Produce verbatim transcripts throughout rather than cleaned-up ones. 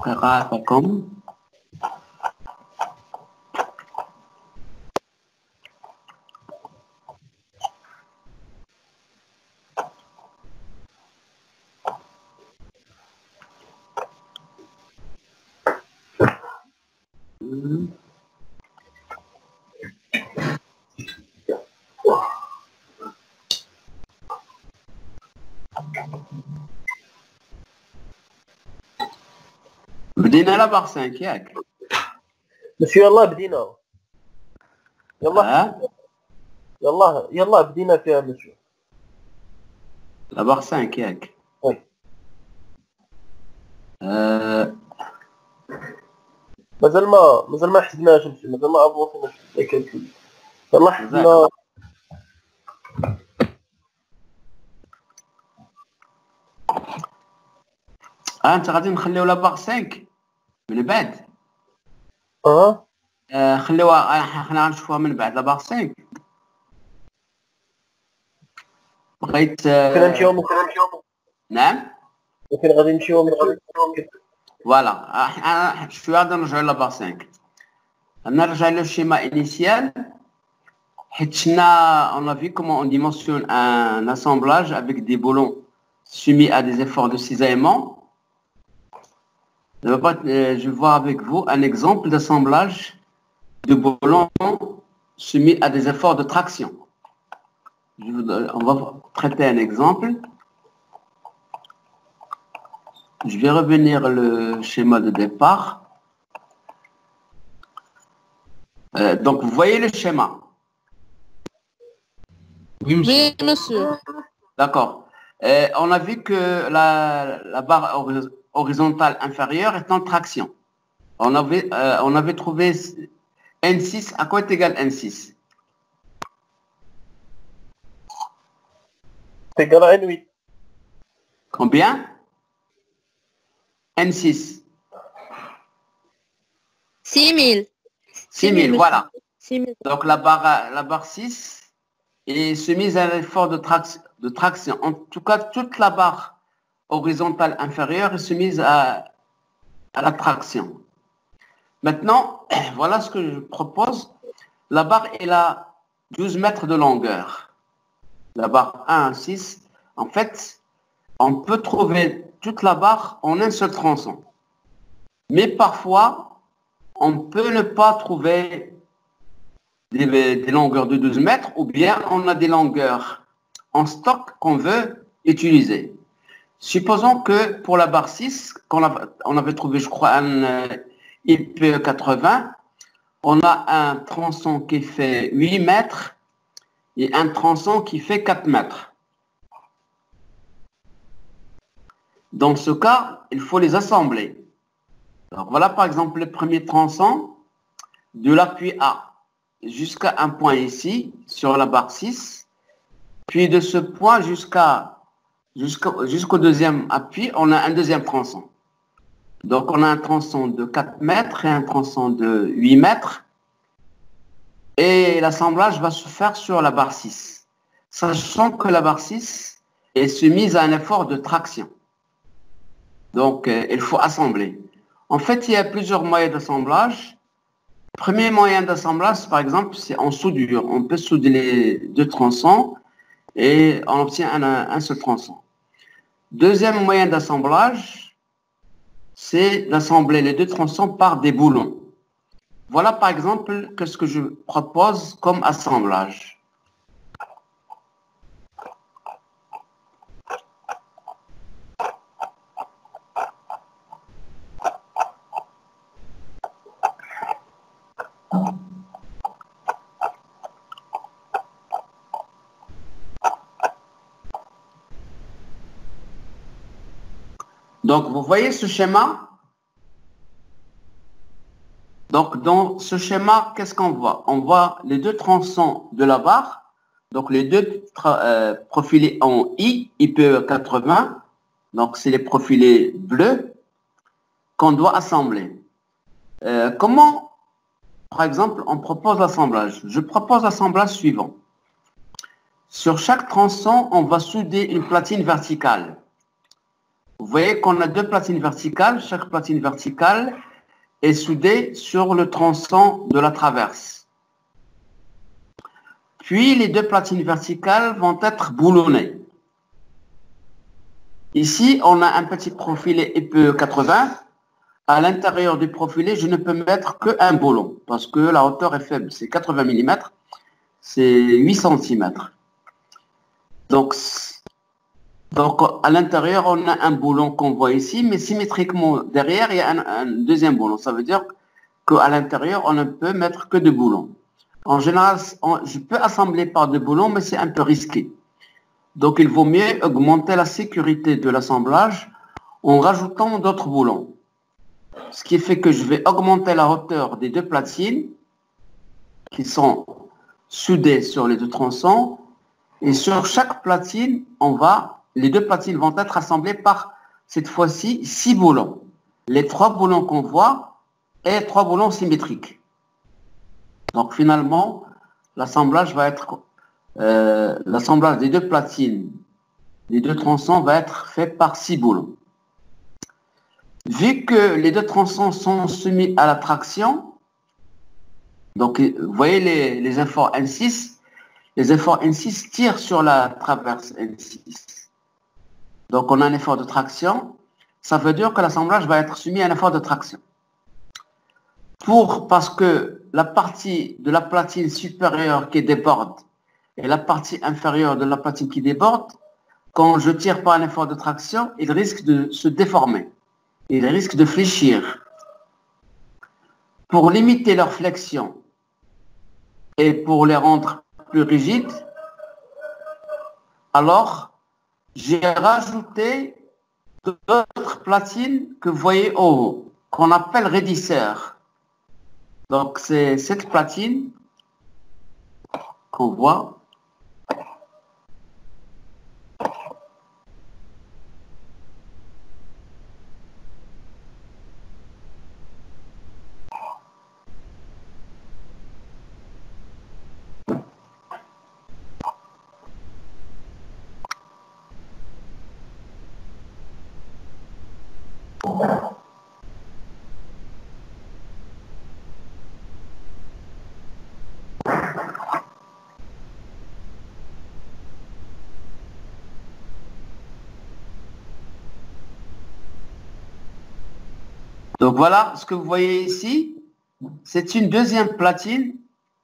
قراءتكم. بدينا لا باغ خمسة ياك مسيو يلاه بدينا يلاه ها يلاه يلاه بدينا فيها مسيو لا باغ خمسة ياك وي آه. مازال ما مازال ما حسبناش مسيو مازال ما افونسيناش الكالكول يلاه حسبنا آه انت غادي نخليو لا باغ خمسة من بعد اه آه خليوها حنا غنشوفوها من بعد لا باغ خمسة بغيت فين آه. نمشيو نعم فين غادي نمشيو مسيو فوالا انا شويه غادي نرجعو لا باغ خمسة نرجع لو شيما انيسيال حيت شنا on a vu comment on dimensionne un assemblage avec des boulons soumis à des efforts de cisaillement. Je vais voir avec vous un exemple d'assemblage de boulons soumis à des efforts de traction. Je vous, on va traiter un exemple. Je vais revenir le schéma de départ. Euh, donc, vous voyez le schéma? Oui, monsieur. Oui, monsieur. D'accord. Euh, on a vu que la, la barre horizontale inférieure est en traction. On avait, euh, on avait trouvé N six. À quoi est égal N six? C'est égal à N huit. Combien? N six. six mille. six mille, voilà. six mille. Donc la barre, la barre six est soumise à un effort de, trac de traction. En tout cas, toute la barre horizontale inférieure est soumise à, à la traction. Maintenant, voilà ce que je propose. La barre est à douze mètres de longueur. La barre un à six. En fait, on peut trouver toute la barre en un seul tronçon. Mais parfois, on peut ne pas trouver des, des longueurs de douze mètres ou bien on a des longueurs en stock qu'on veut utiliser. Supposons que pour la barre six, qu'on a, on avait trouvé, je crois, un euh, I P E quatre-vingts, on a un tronçon qui fait huit mètres et un tronçon qui fait quatre mètres. Dans ce cas, il faut les assembler. Donc voilà par exemple le premier tronçon de l'appui A jusqu'à un point ici sur la barre six, puis de ce point jusqu'à jusqu'au jusqu'au deuxième appui, on a un deuxième tronçon. Donc on a un tronçon de quatre mètres et un tronçon de huit mètres et l'assemblage va se faire sur la barre six, sachant que la barre six est soumise à un effort de traction. Donc euh, il faut assembler. En fait, il y a plusieurs moyens d'assemblage. Premier moyen d'assemblage, par exemple, c'est en soudure. On peut souder les deux tronçons et on obtient un, un seul tronçon. Deuxième moyen d'assemblage, c'est d'assembler les deux tronçons par des boulons. Voilà par exemple que ce que je propose comme assemblage. Donc, vous voyez ce schéma? Donc, dans ce schéma, qu'est-ce qu'on voit? On voit les deux tronçons de la barre, donc les deux euh, profilés en I, I P E quatre-vingts, donc c'est les profilés bleus qu'on doit assembler. Euh, comment, par exemple, on propose l'assemblage? Je propose l'assemblage suivant. Sur chaque tronçon, on va souder une platine verticale. Vous voyez qu'on a deux platines verticales. Chaque platine verticale est soudée sur le tronçon de la traverse. Puis, les deux platines verticales vont être boulonnées. Ici, on a un petit profilet I P E quatre-vingts. À l'intérieur du profilet, je ne peux mettre qu'un boulon parce que la hauteur est faible. C'est quatre-vingts millimètres, c'est huit centimètres. Donc, donc à l'intérieur, on a un boulon qu'on voit ici, mais symétriquement derrière, il y a un, un deuxième boulon. Ça veut dire qu'à l'intérieur, on ne peut mettre que deux boulons. En général, on, je peux assembler par deux boulons, mais c'est un peu risqué. Donc, il vaut mieux augmenter la sécurité de l'assemblage en rajoutant d'autres boulons. Ce qui fait que je vais augmenter la hauteur des deux platines qui sont soudées sur les deux tronçons. Et sur chaque platine, on va, les deux platines vont être assemblées par, cette fois-ci, six boulons. Les trois boulons qu'on voit et trois boulons symétriques. Donc finalement, l'assemblage va être, euh, l'assemblage des deux platines, des deux tronçons va être fait par six boulons. Vu que les deux tronçons sont soumis à la traction, donc vous voyez les, les efforts N six, les efforts N six tirent sur la traverse N six. Donc on a un effort de traction, ça veut dire que l'assemblage va être soumis à un effort de traction. Pour, parce que la partie de la platine supérieure qui déborde et la partie inférieure de la platine qui déborde, quand je tire par un effort de traction, il risque de se déformer. Il risque de fléchir. Pour limiter leur flexion et pour les rendre plus rigides, alors j'ai rajouté d'autres platines que vous voyez en haut, qu'on appelle raidisseurs. Donc c'est cette platine qu'on voit. Donc voilà, ce que vous voyez ici, c'est une deuxième platine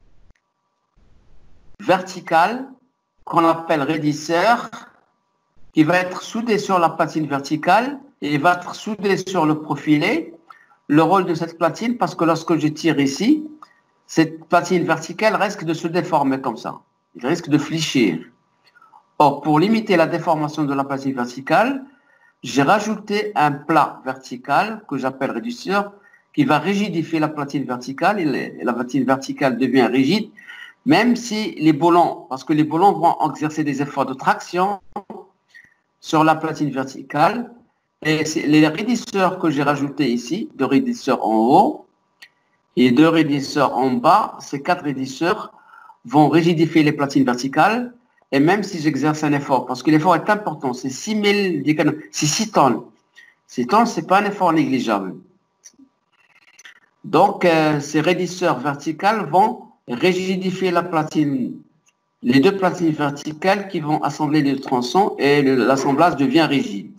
verticale qu'on appelle raidisseur, qui va être soudée sur la platine verticale et va être soudée sur le profilet. Le rôle de cette platine, parce que lorsque je tire ici, cette platine verticale risque de se déformer comme ça. Il risque de fléchir. Or, pour limiter la déformation de la platine verticale, j'ai rajouté un plat vertical que j'appelle raidisseur qui va rigidifier la platine verticale et la platine verticale devient rigide, même si les boulons, parce que les boulons vont exercer des efforts de traction sur la platine verticale. Et les raidisseurs que j'ai rajoutés ici, deux raidisseurs en haut et deux raidisseurs en bas, ces quatre raidisseurs vont rigidifier les platines verticales. Et même si j'exerce un effort, parce que l'effort est important, c'est six mille, c'est six tonnes. six tonnes, ce n'est pas un effort négligeable. Donc, euh, ces raidisseurs verticales vont rigidifier la platine, les deux platines verticales qui vont assembler les tronçons et l'assemblage devient rigide.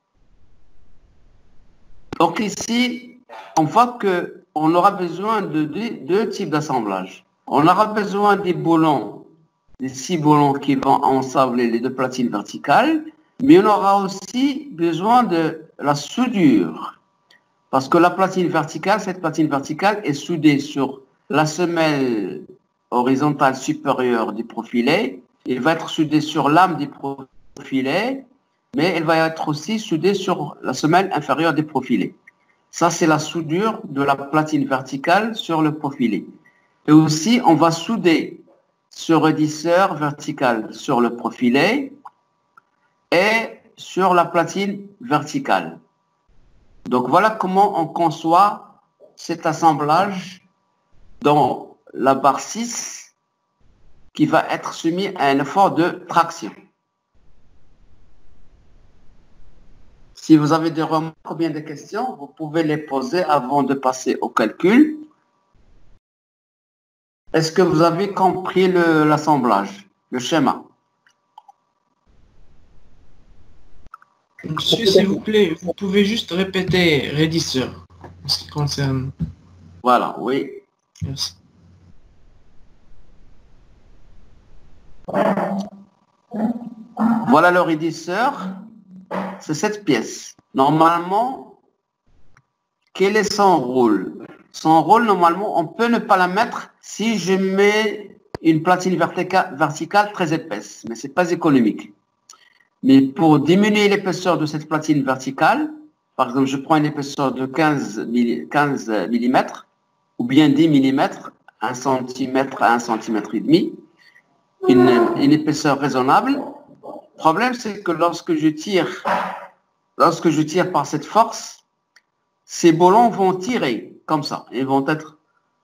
Donc ici, on voit qu'on aura besoin de deux, deux types d'assemblage. On aura besoin des boulons, des six boulons qui vont ensembler les deux platines verticales, mais on aura aussi besoin de la soudure. Parce que la platine verticale, cette platine verticale est soudée sur la semelle horizontale supérieure du profilet. Elle va être soudée sur l'âme du profilet, mais elle va être aussi soudée sur la semelle inférieure du profilet. Ça, c'est la soudure de la platine verticale sur le profilet. Et aussi, on va souder ce raidisseur vertical sur le profilet et sur la platine verticale. Donc voilà comment on conçoit cet assemblage dans la barre six qui va être soumis à un effort de traction. Si vous avez des remarques ou bien des questions, vous pouvez les poser avant de passer au calcul. Est-ce que vous avez compris le- l'assemblage, le schéma? Monsieur, s'il vous plaît, vous pouvez juste répéter raidisseur en ce qui concerne. Voilà, oui. Merci. Voilà le raidisseur. C'est cette pièce. Normalement, quel est son rôle? Son rôle, normalement, on peut ne pas la mettre si je mets une platine vertica- verticale très épaisse, mais ce n'est pas économique. Mais pour diminuer l'épaisseur de cette platine verticale, par exemple, je prends une épaisseur de quinze millimètres ou bien dix millimètres, un centimètre à un centimètre et demi, une, une épaisseur raisonnable. Le problème, c'est que lorsque je tire, lorsque je tire par cette force, ces boulons vont tirer comme ça. Ils vont être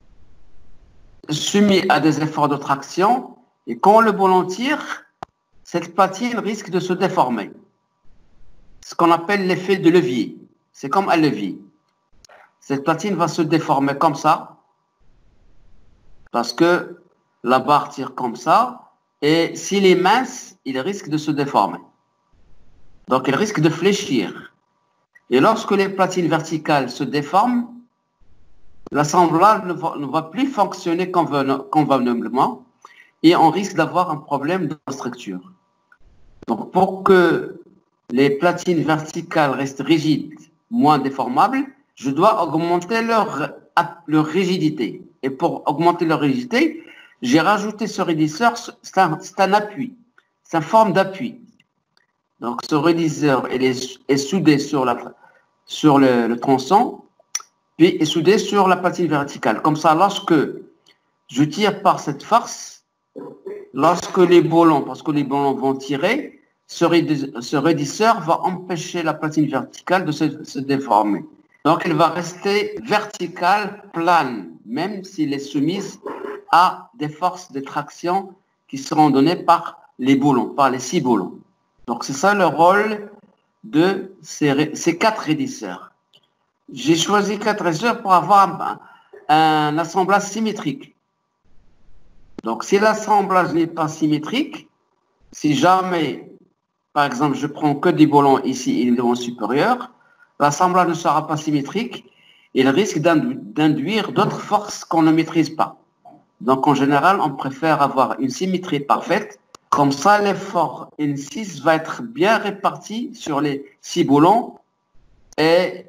soumis à des efforts de traction. Et quand le boulon tire, cette platine risque de se déformer. Ce qu'on appelle l'effet de levier. C'est comme un levier. Cette platine va se déformer comme ça, parce que la barre tire comme ça. Et s'il est mince, il risque de se déformer. Donc, il risque de fléchir. Et lorsque les platines verticales se déforment, l'assemblage ne va, ne va plus fonctionner convenablement et on risque d'avoir un problème de structure. Donc, pour que les platines verticales restent rigides, moins déformables, je dois augmenter leur, leur rigidité. Et pour augmenter leur rigidité, j'ai rajouté ce raidisseur, c'est un, un appui, c'est une forme d'appui. Donc, ce raidisseur il est, est soudé sur, la, sur le, le tronçon, puis est soudé sur la platine verticale. Comme ça, lorsque je tire par cette force, lorsque les boulons, parce que les boulons vont tirer, ce, ce raidisseur va empêcher la platine verticale de se, se déformer. Donc, elle va rester verticale, plane, même s'il est soumise à des forces de traction qui seront données par les boulons, par les six boulons. Donc, c'est ça le rôle de ces, ces quatre raidisseurs. J'ai choisi quatre raidisseurs pour avoir un, un assemblage symétrique. Donc, si l'assemblage n'est pas symétrique, si jamais, par exemple, je prends que des boulons ici et des boulons supérieurs, l'assemblage ne sera pas symétrique, il risque d'induire d'autres forces qu'on ne maîtrise pas. Donc, en général, on préfère avoir une symétrie parfaite. Comme ça, l'effort N six va être bien réparti sur les six boulons et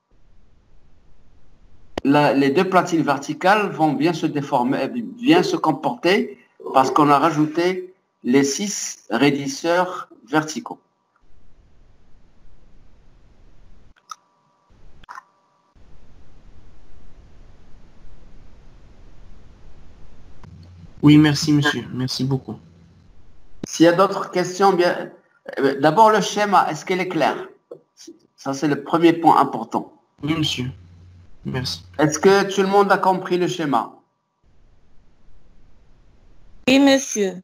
la, les deux platines verticales vont bien se déformer, bien se comporter parce qu'on a rajouté les six raidisseurs verticaux. Oui, merci, monsieur. Merci beaucoup. S'il y a d'autres questions, bien, d'abord le schéma, est-ce qu'il est clair? Ça, c'est le premier point important. Oui, monsieur. Merci. Est-ce que tout le monde a compris le schéma? Oui, monsieur.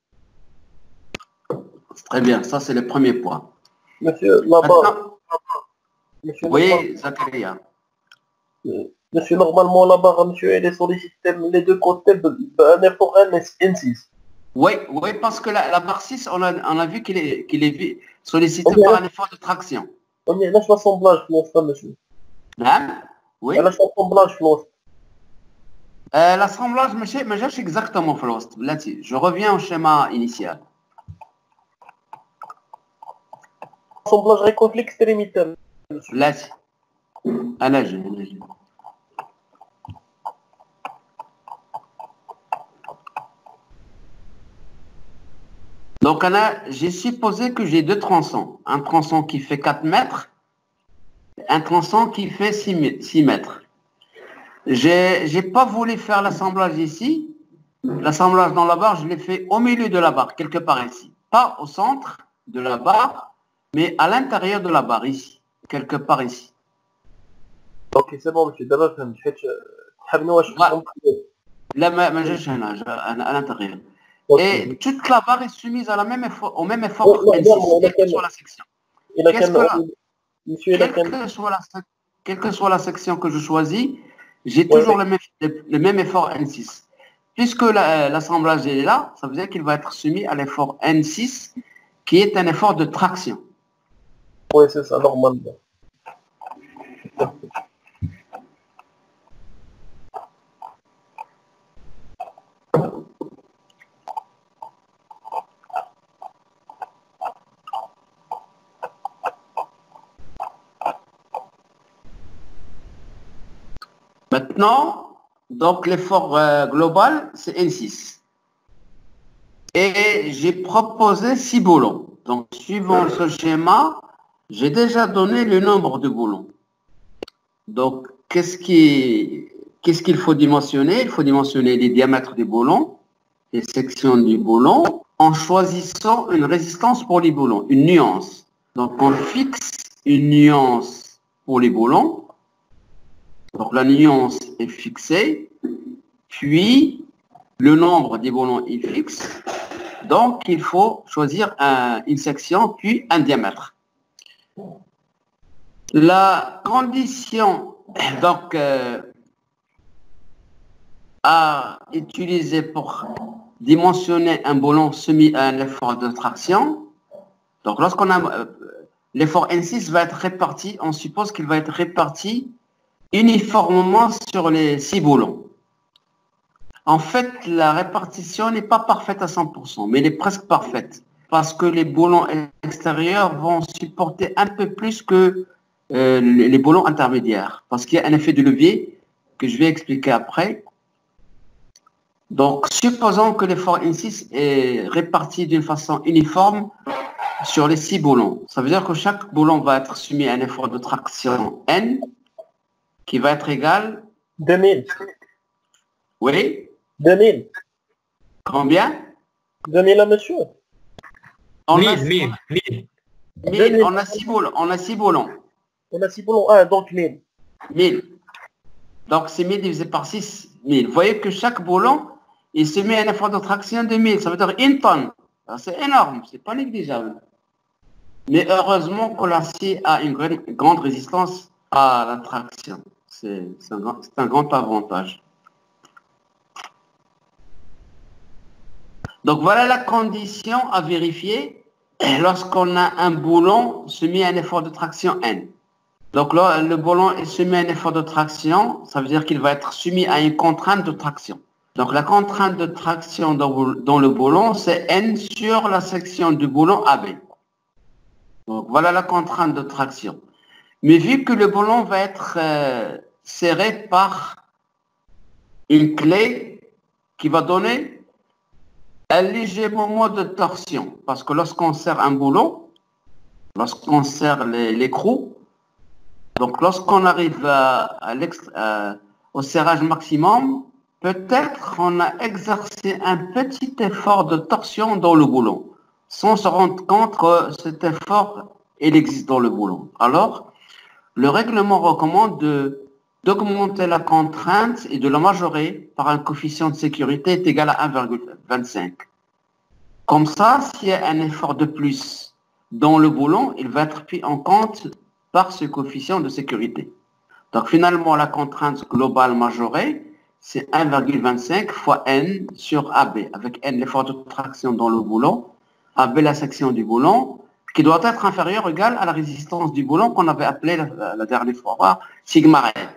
Très bien, ça, c'est le premier point. Monsieur, là-bas. Monsieur, oui, Zakaria. Monsieur, normalement, la barre, monsieur, elle est sur les systèmes, les deux côtés, un effort N six. Oui, oui, parce que la, la barre six, on a, on a vu qu'il est, qu'il est sollicité okay. par un effort de traction. On y lâche l'assemblage, monsieur. Hein? Oui. Lâche l'assemblage, Flost. Euh, L'assemblage, monsieur, mais j'ai exactement Flost. Là-dessus, je reviens au schéma initial. L'assemblage récolte l'extrémité. Là-dessus. Ah, là, j'ai, là, j'ai. Donc, j'ai supposé que j'ai deux tronçons. Un tronçon qui fait quatre mètres, un tronçon qui fait six mètres. Je n'ai pas voulu faire l'assemblage ici. L'assemblage dans la barre, je l'ai fait au milieu de la barre, quelque part ici. Pas au centre de la barre, mais à l'intérieur de la barre, ici. Quelque part ici. Ok, c'est bon, monsieur. D'abord, je fais... Là, à l'intérieur. Okay. Et toute la barre est soumise à la même effort, au même effort oh, N six, sur la section. Qu'est-ce que là? Monsieur, la quelle que soit la, sec- quelle que soit la section que je choisis, j'ai toujours le même, le, le même effort N six. Puisque la- l'assemblage est là, ça veut dire qu'il va être soumis à l'effort N six, qui est un effort de traction. Oui, c'est ça, normalement. Maintenant, donc l'effort euh, global, c'est N six. Et j'ai proposé six boulons. Donc, suivant ce schéma, j'ai déjà donné le nombre de boulons. Donc, qu'est-ce qui, qu'est-ce qu'il faut dimensionner? Il faut dimensionner les diamètres des boulons, les sections du boulon, en choisissant une résistance pour les boulons, une nuance. Donc, on fixe une nuance pour les boulons. Donc, la nuance est fixée, puis le nombre des boulons est fixe. Donc, il faut choisir un- une section, puis un diamètre. La condition donc, euh, à utiliser pour dimensionner un boulon soumis à un effort de traction, donc lorsqu'on a euh, l'effort N six va être réparti, on suppose qu'il va être réparti uniformément sur les six boulons. En fait, la répartition n'est pas parfaite à cent pour cent, mais elle est presque parfaite, parce que les boulons extérieurs vont supporter un peu plus que euh, les boulons intermédiaires, parce qu'il y a un effet de levier que je vais expliquer après. Donc, supposons que l'effort N six est réparti d'une façon uniforme sur les six boulons. Ça veut dire que chaque boulon va être soumis à un effort de traction N, qui va être égal... deux mille. Oui, deux mille. combien? deux mille à monsieur. On a, mille, mille, mille. mille, on a six boulons. On a six boulons. On a six boulons, un, donc mille. mille. Donc, c'est mille divisé par six, mille. Vous voyez que chaque boulon, il se met un effort de traction de mille. Ça veut dire une tonne. C'est énorme, c'est pas négligeable. Mais heureusement que l'acier a une grande résistance à la traction. C'est un, un grand avantage. Donc, voilà la condition à vérifier lorsqu'on a un boulon soumis à un effort de traction N. Donc là, le boulon est soumis à un effort de traction, ça veut dire qu'il va être soumis à une contrainte de traction. Donc la contrainte de traction dans, dans le boulon, c'est N sur la section du boulon A B. Donc voilà la contrainte de traction. Mais vu que le boulon va être euh, serré par une clé qui va donner un léger moment de torsion, parce que lorsqu'on serre un boulon, lorsqu'on serre l'écrou, donc lorsqu'on arrive à, à à, au serrage maximum, peut-être on a exercé un petit effort de torsion dans le boulon, sans se rendre compte que cet effort, il existe dans le boulon. Alors, le règlement recommande de d'augmenter la contrainte et de la majorer par un coefficient de sécurité est égal à un virgule vingt-cinq. Comme ça, s'il y a un effort de plus dans le boulon, il va être pris en compte par ce coefficient de sécurité. Donc finalement, la contrainte globale majorée, c'est un virgule vingt-cinq fois N sur A B, avec N l'effort de traction dans le boulon, A B la section du boulon, qui doit être inférieur ou égal à la résistance du boulon qu'on avait appelé la, la dernière fois, sigma R.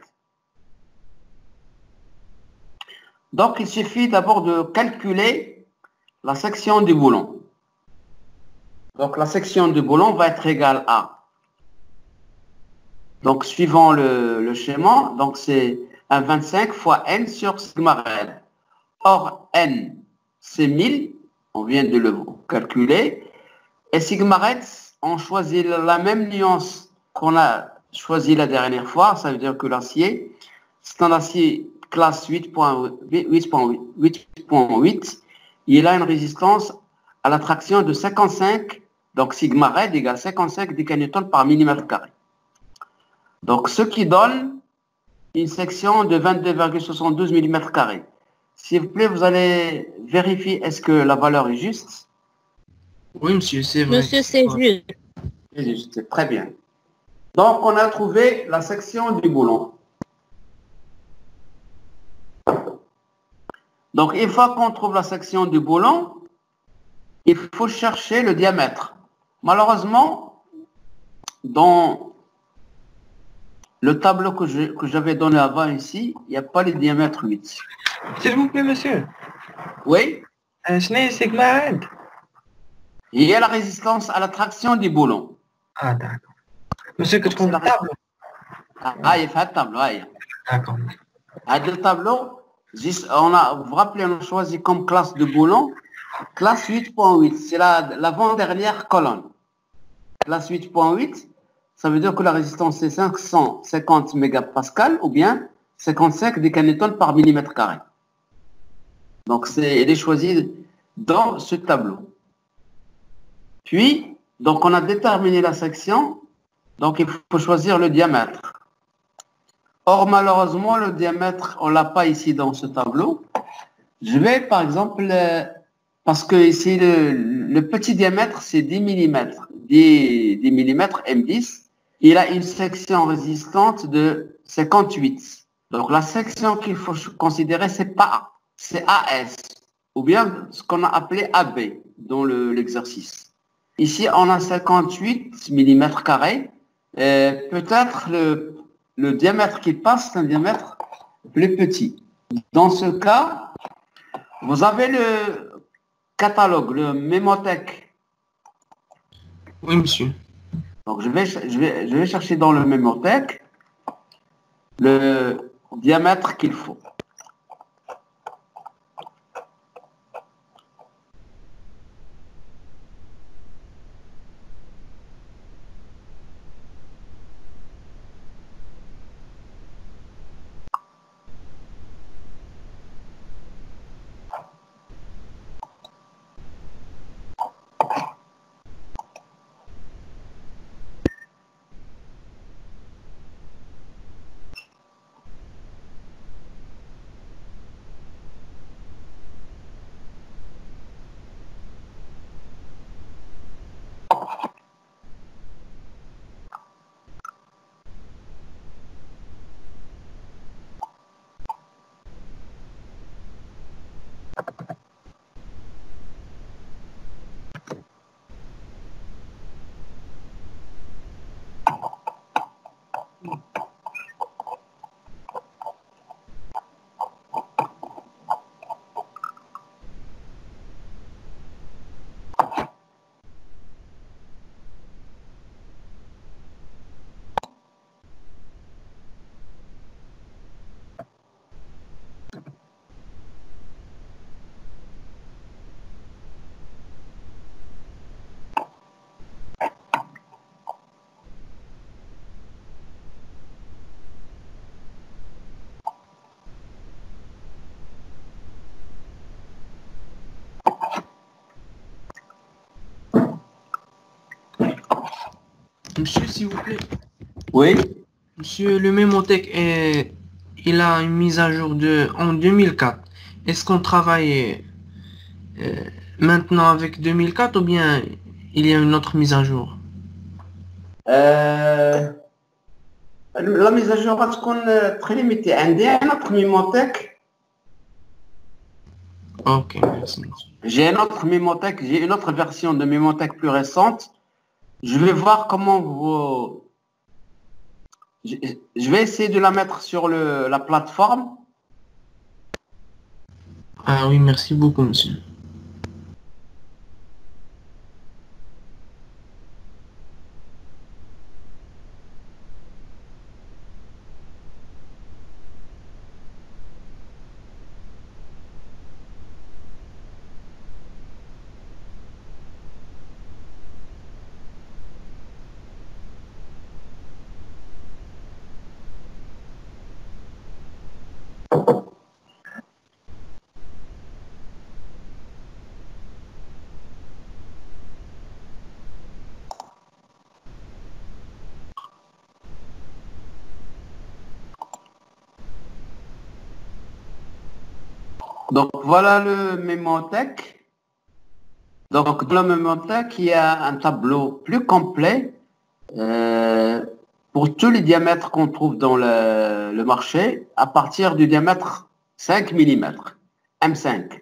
Donc il suffit d'abord de calculer la section du boulon. Donc la section du boulon va être égale à, donc suivant le, le schéma, donc c'est un vingt-cinq fois N sur sigma R. Or N c'est mille, on vient de le calculer, et sigma R, on choisit la même nuance qu'on a choisi la dernière fois, ça veut dire que l'acier, c'est un acier classe huit point huit, il a une résistance à la traction de cinquante-cinq, donc sigma R égale cinquante-cinq décanewtons par millimètre carré. Donc ce qui donne une section de vingt-deux virgule soixante-douze millimètres carrés. S'il vous plaît, vous allez vérifier est-ce que la valeur est juste. Oui, monsieur, c'est vrai. Monsieur, c'est Ouais. juste. C'est juste, c'est très bien. Donc, on a trouvé la section du boulon. Donc, une fois qu'on trouve la section du boulon, il faut chercher le diamètre. Malheureusement, dans le tableau que je- que j'avais donné avant ici, il n'y a pas le diamètre huit. S'il vous plaît, monsieur. Oui, Euh, شنو هي سيغما عاد؟ il y a la résistance à la traction du boulon. Ah, d'accord. Monsieur, que tu C'est la- table? Ah, il fait un tableau. oui. D'accord. À deux tableaux, juste, on a, vous vous rappelez, on a choisi comme classe de boulon, classe huit point huit, c'est la- l'avant-dernière colonne. Classe huit point huit, ça veut dire que la résistance est cinq cent cinquante mégapascales ou bien cinquante-cinq décanewtons par millimètre carré. Donc, c'est, elle est choisie dans ce tableau. Puis, donc on a déterminé la section, donc il faut choisir le diamètre. Or, malheureusement, le diamètre, on ne l'a pas ici dans ce tableau. Je vais, par exemple, euh, parce que ici, le, le petit diamètre, c'est dix millimètres. dix, dix millimètres, M dix. Il a une section résistante de cinquante-huit. Donc, la section qu'il faut considérer, c'est pas A, c'est A S, ou bien ce qu'on a appelé A B dans le- l'exercice. Ici, on a cinquante-huit millimètres carrés. Euh, Peut-être le, le diamètre qui passe, c'est un diamètre plus petit. Dans ce cas, vous avez le catalogue, le mémothèque. Oui, monsieur. Donc, je vais, je vais, je vais chercher dans le mémothèque le diamètre qu'il faut. Monsieur, s'il vous plaît. Oui. Monsieur, le mémothèque, est... il a une mise à jour de en deux mille quatre. Est-ce qu'on travaille euh, maintenant avec deux mille quatre ou bien il y a une autre mise à jour? Euh, la mise à jour va être très limitée. عندي notre mémothèque. Ok, merci, monsieur. J'ai une autre mémothèque, j'ai une autre version de mémothèque plus récente. Je vais voir comment vous... Je, je vais essayer de la mettre sur le, la plateforme. Ah oui, merci beaucoup, monsieur. Donc voilà le mémothèque. Donc dans le mémothèque, il y a un tableau plus complet. Euh, pour tous les diamètres qu'on trouve dans le, le marché, à partir du diamètre cinq millimètres, M cinq.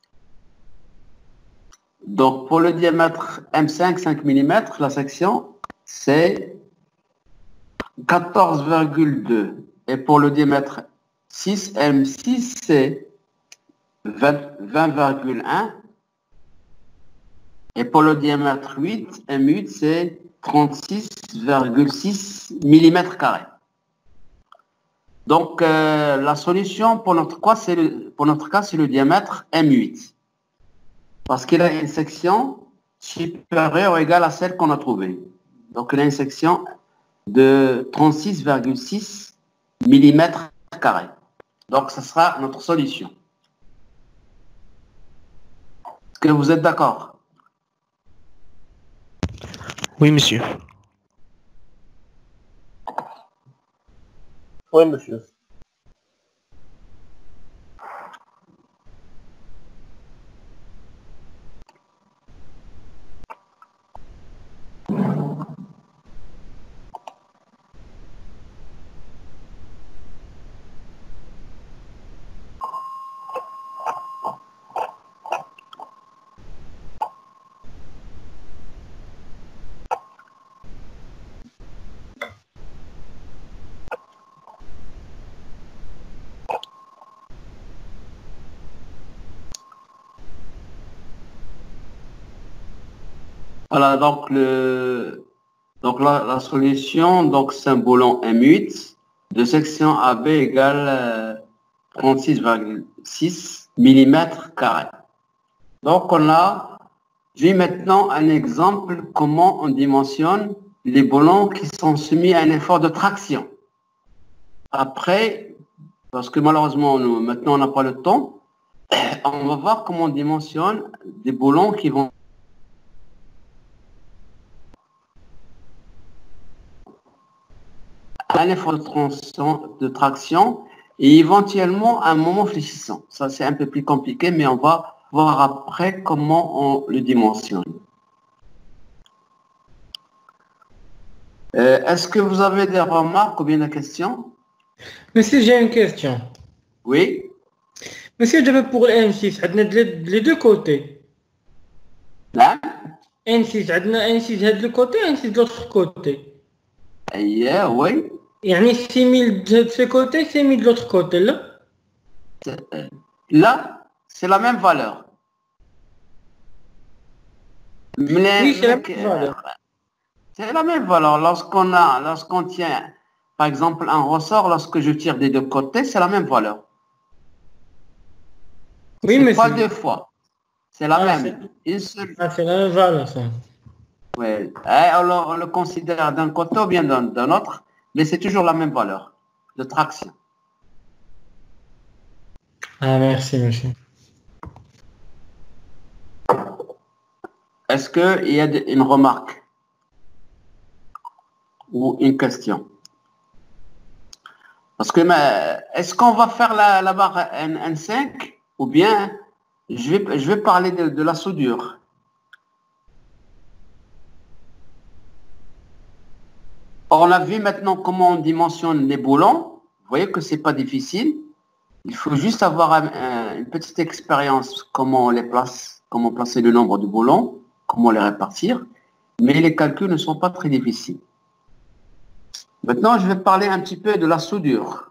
Donc, pour le diamètre M cinq, cinq millimètres, la section, c'est quatorze virgule deux. Et pour le diamètre six, M six, c'est vingt virgule un. Et pour le diamètre huit, M huit, c'est trente-six virgule six millimètres carrés. Donc, euh, la solution pour notre cas, c'est le, pour notre cas, c'est le diamètre M huit. Parce qu'il a une section supérieure ou égale à celle qu'on a trouvée. Donc, il a une section de trente-six virgule six millimètres carrés. Donc, ce sera notre solution. Est-ce que vous êtes d'accord? Oui, monsieur. Oui, monsieur. Voilà, donc, le, donc la, la solution, donc c'est un boulon M huit de section A B égale euh, trente-six virgule six millimètres carrés. Donc, on a vu maintenant un exemple comment on dimensionne les boulons qui sont soumis à un effort de traction. Après, parce que malheureusement, nous, maintenant, on n'a pas le temps, on va voir comment on dimensionne des boulons qui vont un effort de, traction, de traction et éventuellement un moment fléchissant. Ça, c'est un peu plus compliqué, mais on va voir après comment on le dimensionne. Euh, Est-ce que vous avez des remarques ou bien des questions? Monsieur, j'ai une question. Oui. Monsieur, je veux pour le N six, on a les deux côtés. Là? N six, on a N six de le côté, N six de l'autre côté. Yeah, oui. يعني six mille de ce côté, six mille de l'autre côté, là. Là, c'est la même valeur. Mais, Oui, c'est la mais, même valeur. C'est la même valeur. Lorsqu'on a, lorsqu'on tient, par exemple, un ressort, lorsque je tire des deux côtés, c'est la même valeur. Oui, mais pas c'est... deux fois. C'est la Ah, même. Une seule. Ah, c'est la même valeur, ça. Oui. Et on, le, on le considère d'un côté ou bien d'un, d'un autre, mais c'est toujours la même valeur de traction. Ah, merci, monsieur. Est-ce qu'il y a de, une remarque ou une question? Parce que est-ce qu'on va faire la, la barre N cinq ou bien je vais, je vais parler de, de la soudure? On a vu maintenant comment on dimensionne les boulons. Vous voyez que c'est pas difficile. Il faut juste avoir un, un, une petite expérience comment on les place, comment placer le nombre de boulons, comment les répartir. Mais les calculs ne sont pas très difficiles. Maintenant, je vais parler un petit peu de la soudure.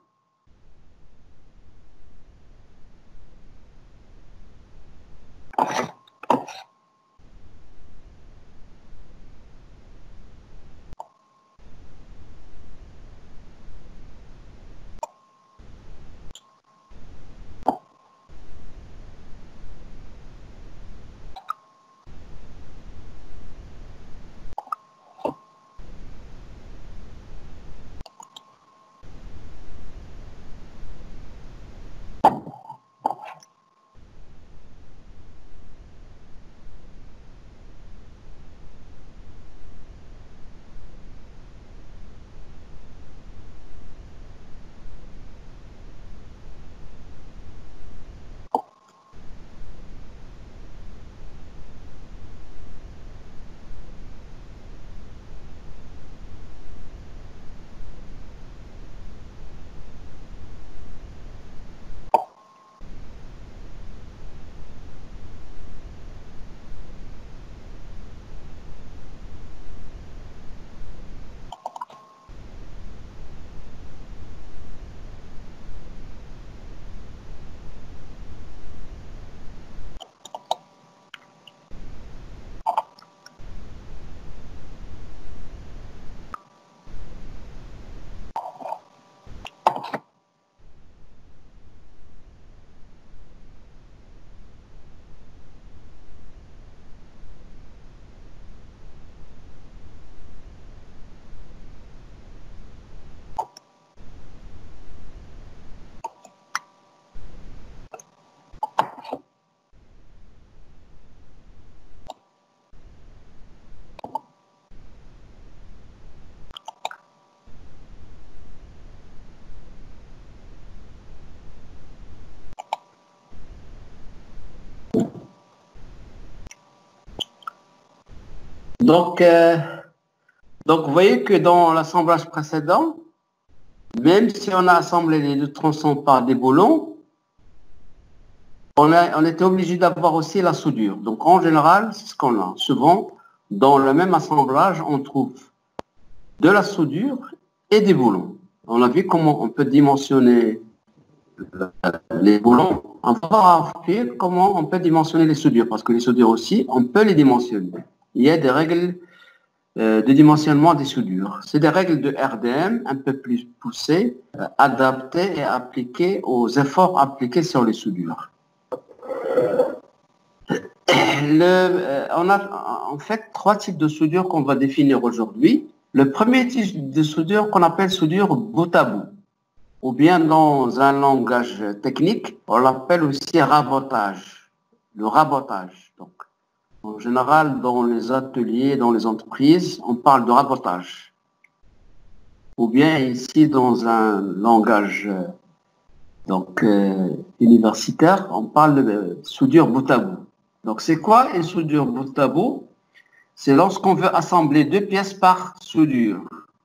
Donc, euh, donc, vous voyez que dans l'assemblage précédent, même si on a assemblé les deux tronçons par des boulons, on, a, on était obligé d'avoir aussi la soudure. Donc, en général, c'est ce qu'on a. Souvent, dans le même assemblage, on trouve de la soudure et des boulons. On a vu comment on peut dimensionner les boulons. On va voir comment on peut dimensionner les soudures, parce que les soudures aussi, on peut les dimensionner. Il y a des règles euh, de dimensionnement des soudures. C'est des règles de R D M un peu plus poussées, euh, adaptées et appliquées aux efforts appliqués sur les soudures. Le, euh, on a en fait trois types de soudure qu'on va définir aujourd'hui. Le premier type de soudure qu'on appelle soudure bout à bout, ou bien dans un langage technique, on l'appelle aussi rabotage, le rabotage. Donc, en général, dans les ateliers, dans les entreprises, on parle de rabotage. Ou bien ici, dans un langage donc, euh, universitaire, on parle de soudure bout à bout. Donc, c'est quoi une soudure bout à bout? C'est lorsqu'on veut assembler deux pièces par soudure.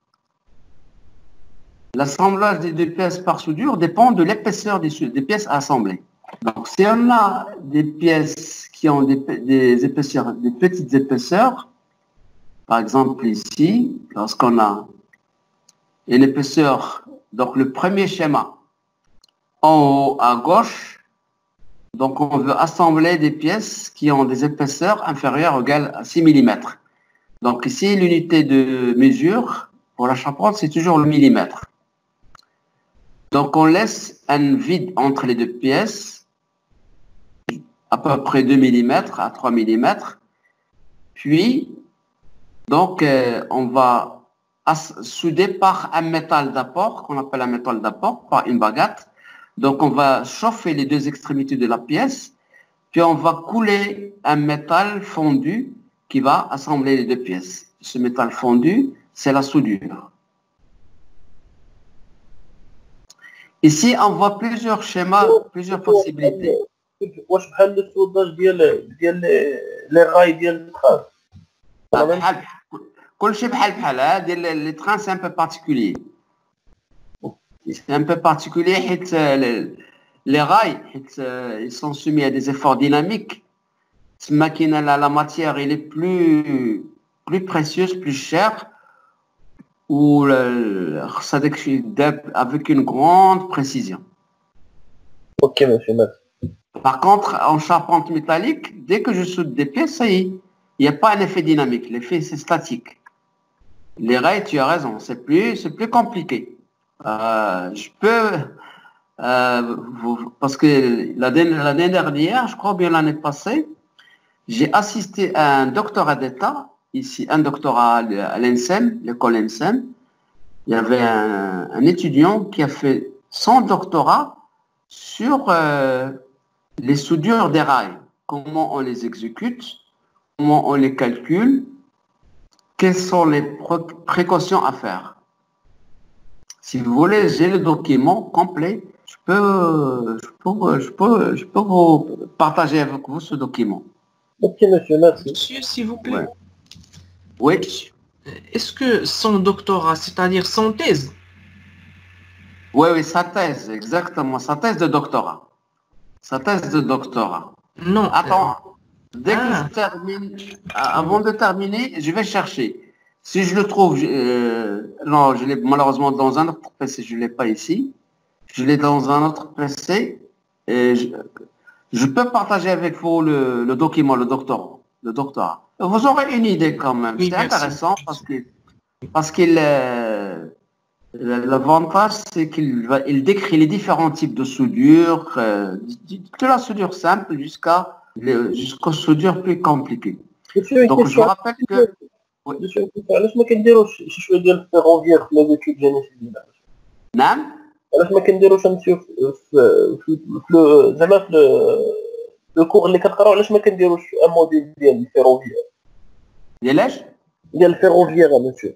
L'assemblage des deux pièces par soudure dépend de l'épaisseur des, des pièces à assembler. Donc, si on a des pièces qui ont des, des épaisseurs, des petites épaisseurs, par exemple ici, lorsqu'on a une épaisseur, donc le premier schéma, en haut à gauche, donc on veut assembler des pièces qui ont des épaisseurs inférieures ou égales à six millimètres. Donc ici, l'unité de mesure pour la charpente, c'est toujours le millimètre. Donc on laisse un vide entre les deux pièces, à peu près deux millimètres à trois millimètres. Puis, donc euh, on va souder par un métal d'apport, qu'on appelle un métal d'apport, par une baguette. Donc on va chauffer les deux extrémités de la pièce, puis on va couler un métal fondu qui va assembler les deux pièces. Ce métal fondu, c'est la soudure. Ici, on voit plusieurs schémas, plusieurs possibilités. واش بحال السوداج ديال ديال لي راي ديال التران بحال كلشي بحال بحال ها ديال لي تران سي ان بو بارتيكولير سي ان بو بارتيكولير حيت لي راي حيت ils sont soumis à des efforts dynamiques. تما كاينه la matière elle est plus plus précieuse, plus chère, ou ça avec une grande précision. Ok, monsieur Max. Par contre, en charpente métallique, dès que je soude des pièces, ça y est, il n'y a pas un effet dynamique. L'effet, c'est statique. Les rails, tu as raison, c'est plus, c'est plus compliqué. Euh, je peux, euh, vous, parce que l'année dernière, je crois bien l'année passée, j'ai assisté à un doctorat d'État, ici, un doctorat à l'E N S E M, l'école E N S E M. Il y avait un, un étudiant qui a fait son doctorat sur euh, les soudures des rails, comment on les exécute, comment on les calcule, quelles sont les précautions à faire. Si vous voulez, j'ai le document complet. Je peux, je peux, je peux, je peux vous partager avec vous ce document. Ok, monsieur, merci. Monsieur, s'il vous plaît. Ouais. Oui. Est-ce que son doctorat, c'est-à-dire son thèse? Oui, oui, sa thèse, exactement, sa thèse de doctorat. Sa thèse de doctorat. Non. Attends, dès ah. que je termine, avant de terminer, je vais chercher. Si je le trouve, euh, non, je l'ai malheureusement dans un autre P C, je ne l'ai pas ici. Je l'ai dans un autre P C. Et je, je peux partager avec vous le, le document, le doctorat. Le doctorat. Vous aurez une idée quand même. Oui, c'est merci. Intéressant parce que parce qu'il euh, l'avantage c'est qu'il va il décrit les différents types de soudure, euh, de la soudure simple jusqu'à jusqu'aux soudures plus compliquées. Monsieur, Donc je vous rappelle que oui. Monsieur, علاش ما كنديروش شي شويه ديال الفيروفيير في لي زيتود جيني سيفيل؟ نعم علاش ما كنديروش مسيو في في زعما في لو كور اللي كنقراو علاش ما كنديروش ان موديل ديال الفيروفيير ديال اش ديال الفيروفيير مسيو.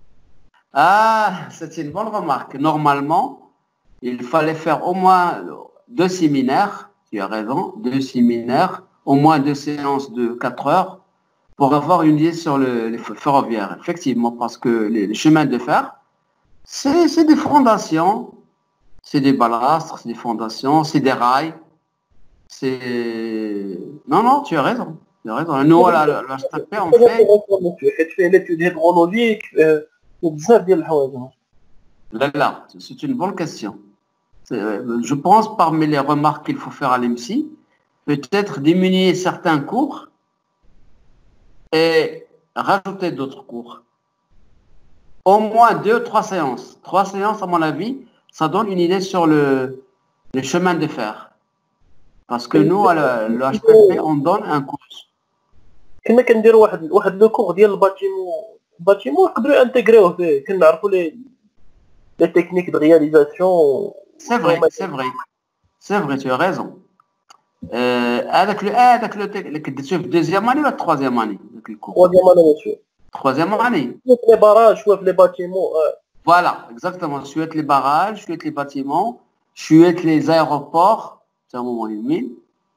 Ah, c'est une bonne remarque. Normalement, il fallait faire au moins deux séminaires, tu as raison, deux séminaires, au moins deux séances de quatre heures pour avoir une idée sur le, les ferroviaires, effectivement, parce que les, les chemins de fer, c'est c'est des fondations, c'est des balastres, c'est des fondations, c'est des rails, c'est... Non, non, tu as raison, tu as raison. Nous, à la, la H T P, on fait... حيت فيه l'étude hydraulique فيه بزاف ديال الحوايج. Là, là, c'est une bonne question. Je pense parmi les remarques qu'il faut faire à l'E M S I, peut-être diminuer certains cours et rajouter d'autres cours. Au moins deux, trois séances. Trois séances, à mon avis, ça donne une idée sur le, le chemin de fer. Parce que nous, à le H T P, on donne un cours. كنا كنديروا واحد واحد لو كور ديال الباتيمون الباتيمون نقدروا انتغريوه فيه كنعرفوا لي لي تكنيك دو رياليزاسيون. C'est vrai, c'est vrai. C'est vrai, tu as raison. هذاك le هذاك اللي كديتو في الدوزيام اني ولا التروازيام اني داك الكور؟ troisième année monsieur. Troisième année. شويه لي باراج شويه في لي باتيمون. Voilà, exactement. Je suis avec les barrages, je suis avec les bâtiments, je suis avec les aéroports. C'est un moment et demi.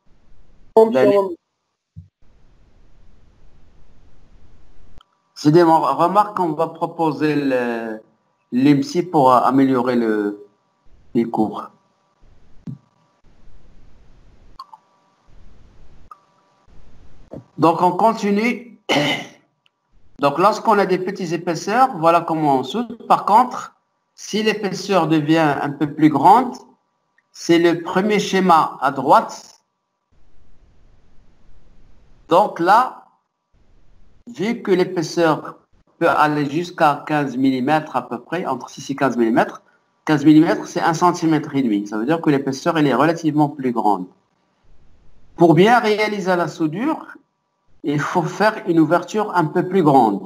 C'est des remarques qu'on va proposer l'E M S I pour améliorer le, les cours. Donc on continue. Donc lorsqu'on a des petites épaisseurs, voilà comment on soude. Par contre, si l'épaisseur devient un peu plus grande, c'est le premier schéma à droite. Donc là, vu que l'épaisseur peut aller jusqu'à quinze millimètres à peu près, entre six et quinze millimètres, quinze millimètres c'est un centimètre et demi. Ça veut dire que l'épaisseur elle est relativement plus grande. Pour bien réaliser la soudure, il faut faire une ouverture un peu plus grande.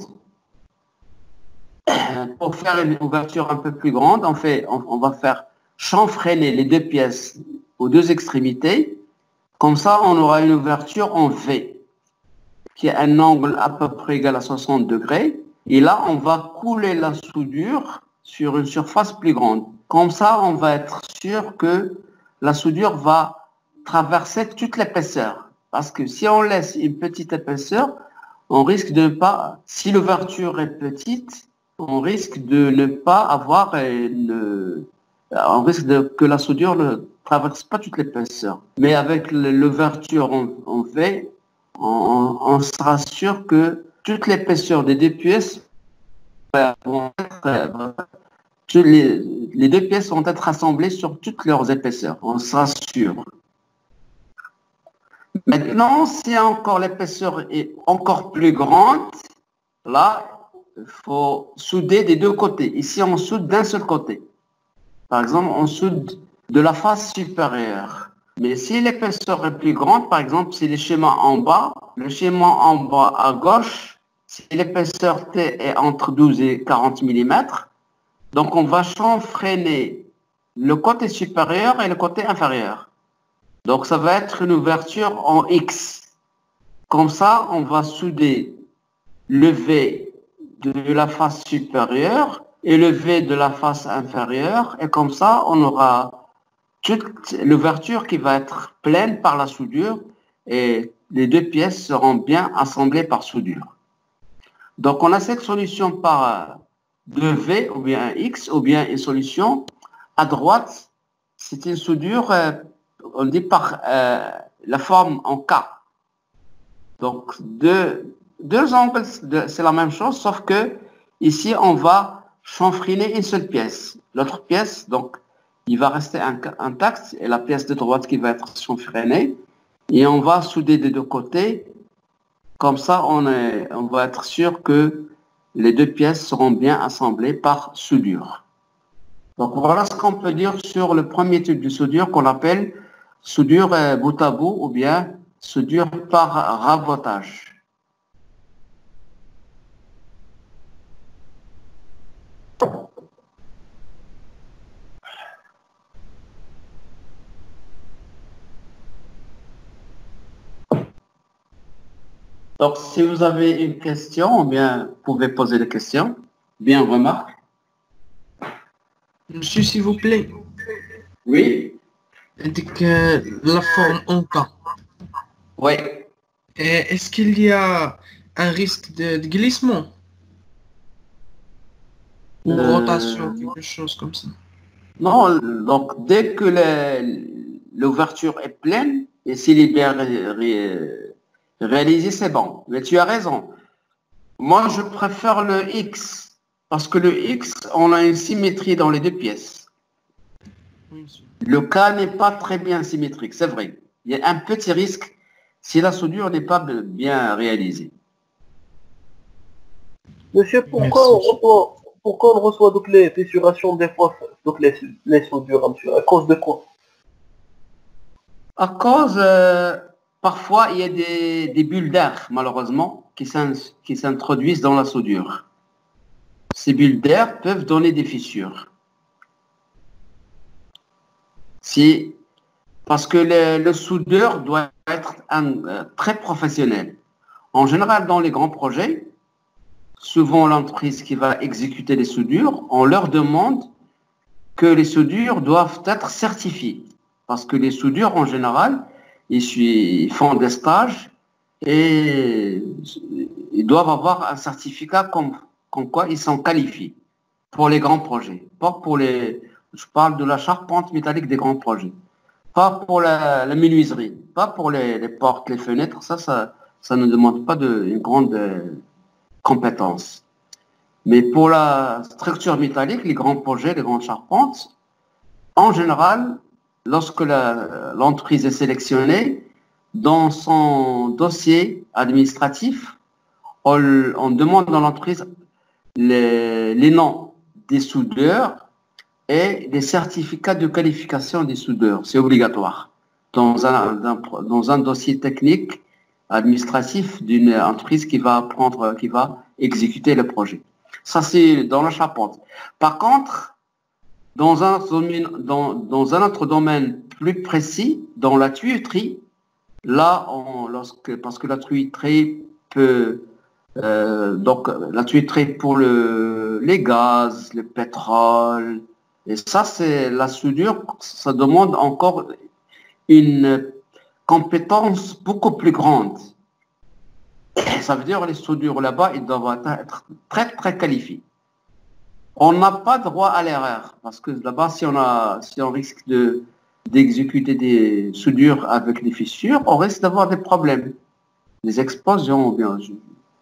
Pour faire une ouverture un peu plus grande, on, fait, on, on va faire chanfreiner les deux pièces aux deux extrémités. Comme ça, on aura une ouverture en V, qui a un angle à peu près égal à soixante degrés. Et là, on va couler la soudure sur une surface plus grande. Comme ça, on va être sûr que la soudure va traverser toute l'épaisseur. Parce que si on laisse une petite épaisseur, on risque de ne pas, si l'ouverture est petite, on risque de ne pas avoir une, on risque de, que la soudure ne traverse pas toute l'épaisseur. Mais avec l'ouverture en, en V, on, on sera sûr que toute l'épaisseur des deux pièces vont être, les, les deux pièces vont être assemblées sur toutes leurs épaisseurs. On sera sûr. Maintenant, si encore l'épaisseur est encore plus grande, là, il faut souder des deux côtés. Ici, on soude d'un seul côté. Par exemple, on soude de la face supérieure. Mais si l'épaisseur est plus grande, par exemple, si le schéma en bas, le schéma en bas à gauche, si l'épaisseur T est entre douze et quarante millimètres, donc on va chanfreiner le côté supérieur et le côté inférieur. Donc ça va être une ouverture en X. Comme ça, on va souder le V de la face supérieure et le V de la face inférieure. Et comme ça, on aura toute l'ouverture qui va être pleine par la soudure et les deux pièces seront bien assemblées par soudure. Donc on a cette solution par deux V ou bien X ou bien une solution à droite. C'est une soudure, euh, on dit par euh, la forme en K. Donc deux, deux angles, c'est la même chose, sauf que ici on va chanfreiner une seule pièce. L'autre pièce, donc, il va rester intact et la pièce de droite qui va être chanfreinée. Et on va souder des deux côtés. Comme ça, on, est, on va être sûr que les deux pièces seront bien assemblées par soudure. Donc voilà ce qu'on peut dire sur le premier type de soudure qu'on appelle soudure euh, bout à bout ou bien soudure par rabotage. Donc, si vous avez une question, ou bien vous pouvez poser des questions, bien remarque. Monsieur, s'il vous plaît. Oui. Donc, euh, la forme en K. Oui. Est-ce qu'il y a un risque de, de glissement ou Euh, rotation, quelque chose comme ça. Non, donc dès que le- l'ouverture est pleine et s'il est bien ré- ré- réalisé, c'est bon. Mais tu as raison. Moi, je préfère le X parce que le X, on a une symétrie dans les deux pièces. Oui, monsieur. Le K n'est pas très bien symétrique, c'est vrai. Il y a un petit risque si la soudure n'est pas bien réalisée. Monsieur, pourquoi Merci, on monsieur. reçoit, pourquoi on reçoit donc les fissurations des fois, donc les, les soudures, monsieur, à cause de quoi? À cause, euh, parfois, il y a des, des bulles d'air, malheureusement, qui s'in- qui s'introduisent dans la soudure. Ces bulles d'air peuvent donner des fissures. Si, parce que le, le soudeur doit être un, euh, très professionnel. En général, dans les grands projets, souvent l'entreprise qui va exécuter les soudures, on leur demande que les soudures doivent être certifiées. Parce que les soudures, en général, ils, ils font des stages et ils doivent avoir un certificat comme, comme quoi ils sont qualifiés pour les grands projets. Pas pour les, je parle de la charpente métallique des grands projets. Pas pour la, la menuiserie, pas pour les, les portes, les fenêtres. Ça, ça, ça ne demande pas de, une grande euh, compétence. Mais pour la structure métallique, les grands projets, les grandes charpentes, en général, lorsque la- l'entreprise est sélectionnée, dans son dossier administratif, on, on demande à l'entreprise les, les noms des soudeurs et les certificats de qualification des soudeurs. C'est obligatoire dans un, dans, dans un dossier technique administratif d'une entreprise qui va prendre, qui va exécuter le projet. Ça, c'est dans la charpente. Par contre, dans un, domaine- dans, dans un autre domaine plus précis, dans la tuyauterie, là, on, lorsque, parce que la tuyauterie peut, euh, donc la tuyauterie pour le, les gaz, le pétrole, et ça, c'est la soudure, ça demande encore une compétence beaucoup plus grande. Ça veut dire les soudures là-bas, ils doivent être très, très qualifiés. On n'a pas droit à l'erreur parce que là-bas, si on a, si on risque de d'exécuter des soudures avec des fissures, on risque d'avoir des problèmes, des explosions, bien sûr.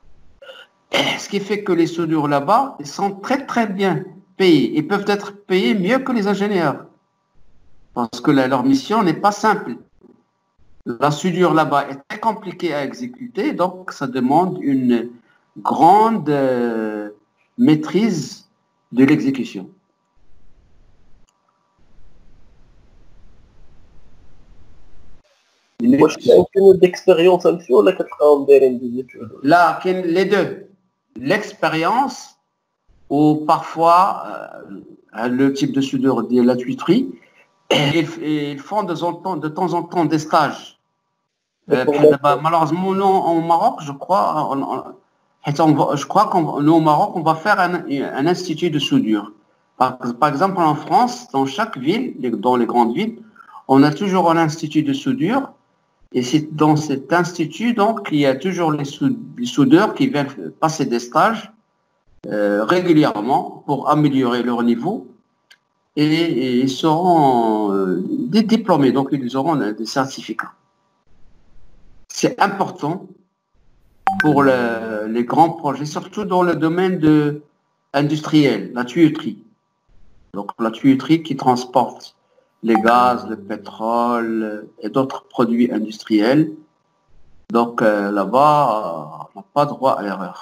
Ce qui fait que les soudures là-bas, ils sont très très bien payés. Ils peuvent être payés mieux que les ingénieurs parce que la- leur mission n'est pas simple. La soudure là-bas est très compliquée à exécuter, donc ça demande une grande euh, maîtrise de l'exécution. واش كاين كاين d'expérience monsieur ولا كتبقاو دايرين des études؟ Là, quel- les deux, l'expérience ou parfois euh, le type de soudure de la tuyauterie, et ils, et ils font de, temps- de temps en temps des stages. Euh, bah, malheureusement, nous, au Maroc, je crois, on- on- on va- je crois qu'on nous, au Maroc, on va faire un, un institut de soudure. Par, par exemple, en France, dans chaque ville, les- dans les grandes villes, on a toujours un institut de soudure. Et c'est dans cet institut, donc, il y a toujours les, sou- les soudeurs qui viennent passer des stages euh, régulièrement pour améliorer leur niveau et, et ils seront euh, des diplômés, donc ils auront des certificats. C'est important pour le- les grands projets, surtout dans le domaine de, industriel, la tuyauterie. Donc la tuyauterie qui transporte les gaz, le pétrole et d'autres produits industriels. Donc euh, là-bas, euh, on n'a pas droit à l'erreur.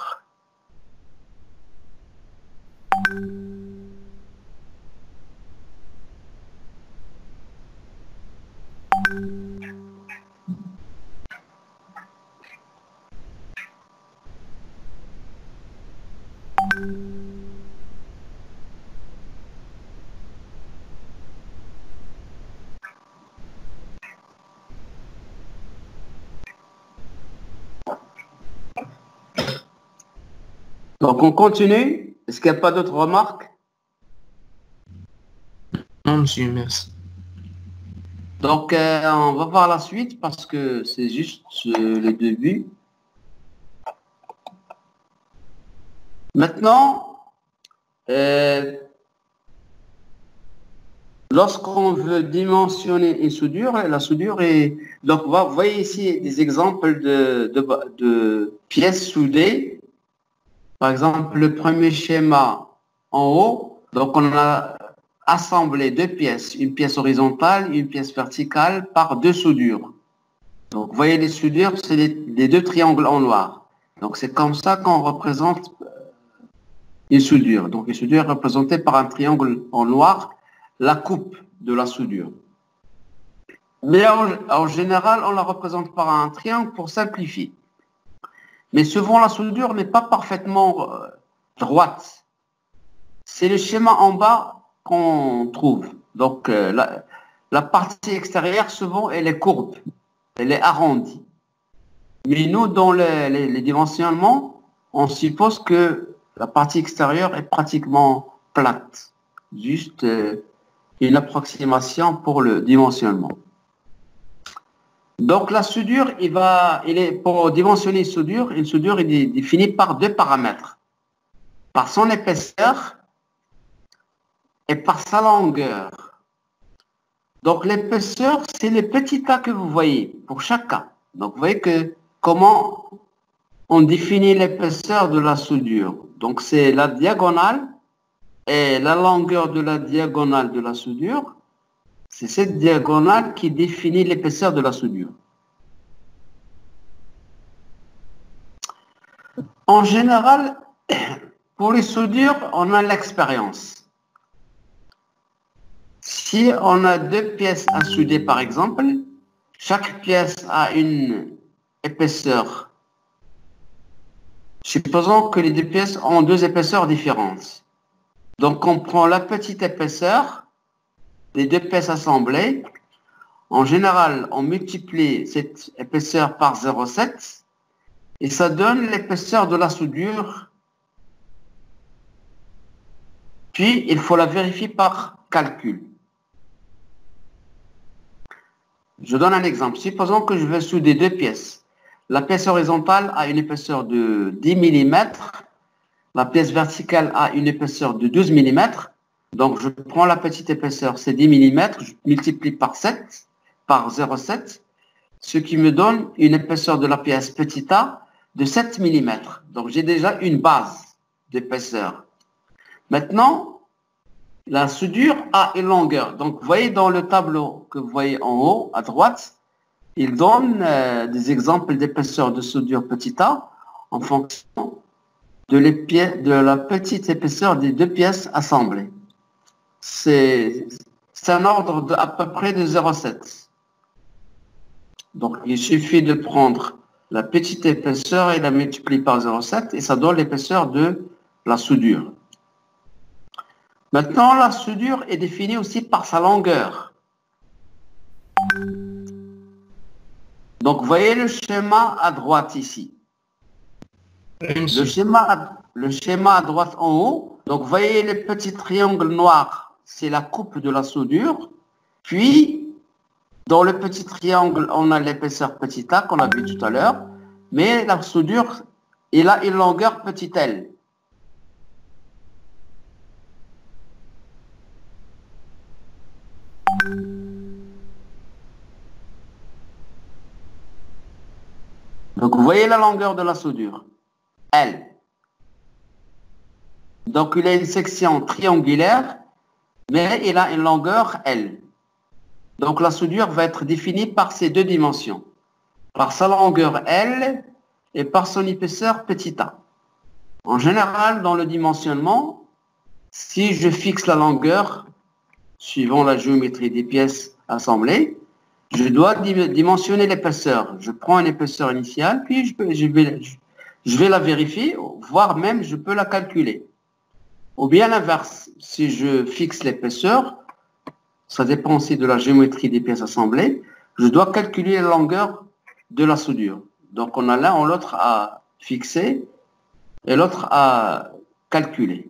Donc on continue. Est-ce qu'il n'y a pas d'autres remarques? Non, monsieur, merci. Donc euh, on va voir la suite parce que c'est juste euh, le début. Maintenant, euh, lorsqu'on veut dimensionner une soudure, la soudure est... Donc, vous voyez ici des exemples de, de, de pièces soudées. Par exemple, le premier schéma en haut, donc on a assemblé deux pièces, une pièce horizontale, une pièce verticale par deux soudures. Donc, vous voyez les soudures, c'est les, les deux triangles en noir. Donc, c'est comme ça qu'on représente une soudure. Donc, une soudure est représentée par un triangle en noir, la coupe de la soudure. Mais en, en général, on la représente par un triangle pour simplifier. Mais souvent, la soudure n'est pas parfaitement euh, droite. C'est le schéma en bas qu'on trouve. Donc, euh, la, la partie extérieure, souvent, elle est courbe, elle est arrondie. Mais nous, dans les, les, les dimensionnements, on suppose que la partie extérieure est pratiquement plate. Juste euh, une approximation pour le dimensionnement. Donc, la soudure, il va, il est, pour dimensionner une soudure, une soudure il est définie par deux paramètres. Par son épaisseur et par sa longueur. Donc, l'épaisseur, c'est les petits tas que vous voyez pour chaque cas. Donc, vous voyez que comment on définit l'épaisseur de la soudure. Donc, c'est la diagonale et la longueur de la diagonale de la soudure. C'est cette diagonale qui définit l'épaisseur de la soudure. En général, pour les soudures, on a l'expérience. Si on a deux pièces à souder, par exemple, chaque pièce a une épaisseur. Supposons que les deux pièces ont deux épaisseurs différentes. Donc, on prend la petite épaisseur des deux pièces assemblées. En général, on multiplie cette épaisseur par zéro virgule sept et ça donne l'épaisseur de la soudure. Puis, il faut la vérifier par calcul. Je donne un exemple. Supposons que je veux souder deux pièces. La pièce horizontale a une épaisseur de dix millimètres. La pièce verticale a une épaisseur de douze millimètres. Donc, je prends la petite épaisseur, c'est dix millimètres, je multiplie par sept, par zéro virgule sept, ce qui me donne une épaisseur de la pièce petit a de sept millimètres. Donc, j'ai déjà une base d'épaisseur. Maintenant, la soudure a une longueur. Donc, vous voyez dans le tableau que vous voyez en haut, à droite, il donne euh, des exemples d'épaisseur de soudure petit a en fonction de, de la petite épaisseur des deux pièces assemblées. C'est un ordre de, à peu près de zéro virgule sept. Donc, il suffit de prendre la petite épaisseur et la multiplier par zéro virgule sept et ça donne l'épaisseur de la soudure. Maintenant, la soudure est définie aussi par sa longueur. Donc, vous voyez le schéma à droite ici. Le schéma, à, le schéma à droite en haut, donc vous voyez le petit triangle noir, c'est la coupe de la soudure. Puis, dans le petit triangle, on a l'épaisseur petit a qu'on a vu tout à l'heure. Mais la soudure, il a une longueur petit l. Donc, vous voyez la longueur de la soudure, L. Donc, il a une section triangulaire, mais il a une longueur L. Donc, la soudure va être définie par ces deux dimensions, par sa longueur L et par son épaisseur petit a. En général, dans le dimensionnement, si je fixe la longueur, suivant la géométrie des pièces assemblées, je dois dimensionner l'épaisseur. Je prends une épaisseur initiale, puis je, peux, je, vais, je vais la vérifier, voire même je peux la calculer. Ou bien l'inverse, si je fixe l'épaisseur, ça dépend aussi de la géométrie des pièces assemblées, je dois calculer la longueur de la soudure. Donc on a l'un ou l'autre à fixer et l'autre à calculer.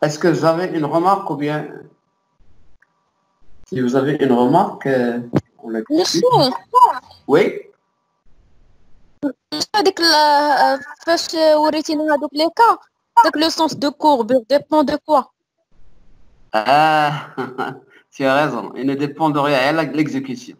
Est-ce que vous avez une remarque ou bien si vous avez une remarque, euh, on l'a نصو Oui. هذيك ال- فاش وريتينا هذوك لي كا داك لو سونس دو كوربور ديبون دو كوا Ah, tu as raison. Il ne dépend de rien, elle a l'exécution.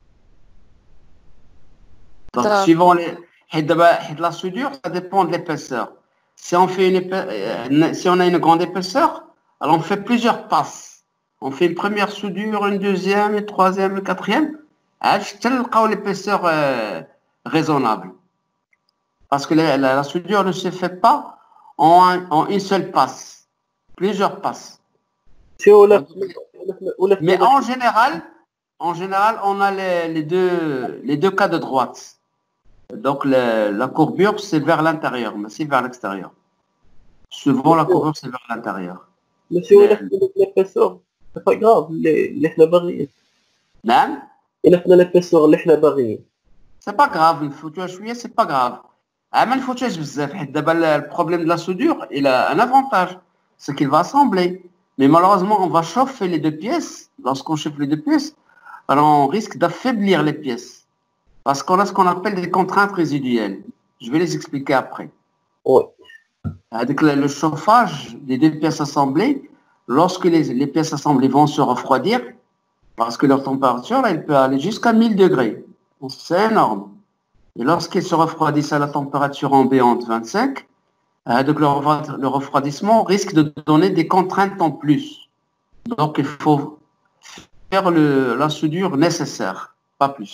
Donc, D'accord. suivant les, et d'abord, et de la soudure, ça dépend de l'épaisseur. Si on fait une épa- euh, si on a une grande épaisseur, alors on fait plusieurs passes. On fait une première soudure, une deuxième, une troisième, une quatrième. Jusqu'à l'épaisseur euh, raisonnable. Parce que la, la- la soudure ne se fait pas en, un- en une seule passe. Plusieurs passes. شي ولا في- ولا في- ولا في- Mais en général, en général, on a les, les deux, les deux cas de droite. Donc, le- la courbure, c'est vers l'intérieur, mais c'est vers l'extérieur. Souvent, la courbure, c'est vers l'intérieur. ماشي ولا في ليبيسور سي با غراف اللي اللي حنا باغيين Même, الا فينا ليبيسور اللي حنا باغيين c'est pas grave, une photo chouïa, c'est pas grave. Ah, mais une photo, le problème de la soudure, il a un avantage, c'est qu'il va assembler. Mais malheureusement, on va chauffer les deux pièces. Lorsqu'on chauffe les deux pièces, alors on risque d'affaiblir les pièces. Parce qu'on a ce qu'on appelle des contraintes résiduelles. Je vais les expliquer après. وي Avec le, le chauffage des deux pièces assemblées, lorsque les, les pièces assemblées vont se refroidir, parce que leur température, elle peut aller jusqu'à mille degrés. Donc, c'est énorme. Et lorsqu'ils se refroidissent à la température ambiante vingt-cinq, euh, donc le, refroid- le refroidissement risque de donner des contraintes en plus. Donc il faut faire le, la soudure nécessaire, pas plus.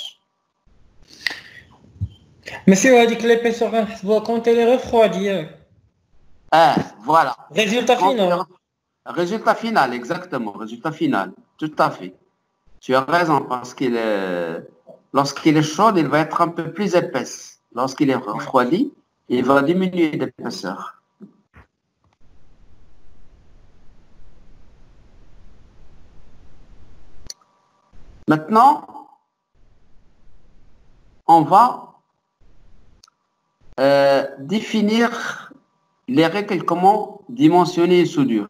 مسيو هذيك ليبيسور غنحسبوها كونت لي ريفخوادي ياك Ah, voilà. ريزولتا Quand فينا le- Résultat final, exactement. Résultat final. Tout à fait. Tu as raison parce qu'il est, lorsqu'il est chaud, il va être un peu plus épaisse. Lorsqu'il est refroidi, il va diminuer d'épaisseur. Maintenant, on va euh, définir les règles comment dimensionner une soudure.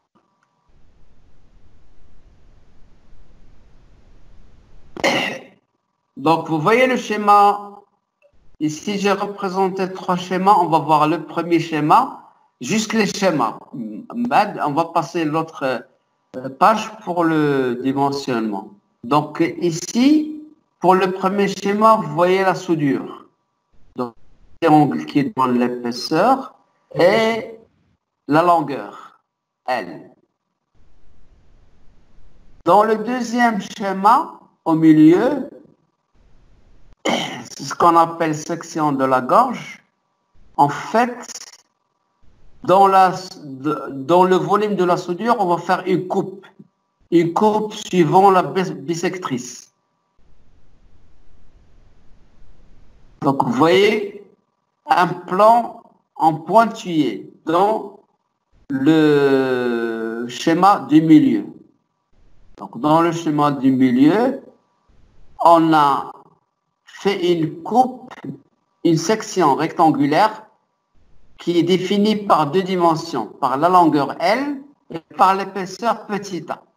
Donc, vous voyez le schéma. Ici, j'ai représenté trois schémas. On va voir le premier schéma, juste les schémas. On va passer l'autre euh, page pour le dimensionnement. Donc, ici, pour le premier schéma, vous voyez la soudure. Donc, l'angle qui donne l'épaisseur et la longueur, L. Dans le deuxième schéma, au milieu, c'est ce qu'on appelle section de la gorge. En fait, dans, la, dans le volume de la soudure, on va faire une coupe. Une coupe suivant la bissectrice. Donc, vous voyez un plan en pointillé dans le schéma du milieu. Donc, dans le schéma du milieu, on a fait une coupe, une section rectangulaire qui est définie par deux dimensions, par la longueur L et par l'épaisseur petit a.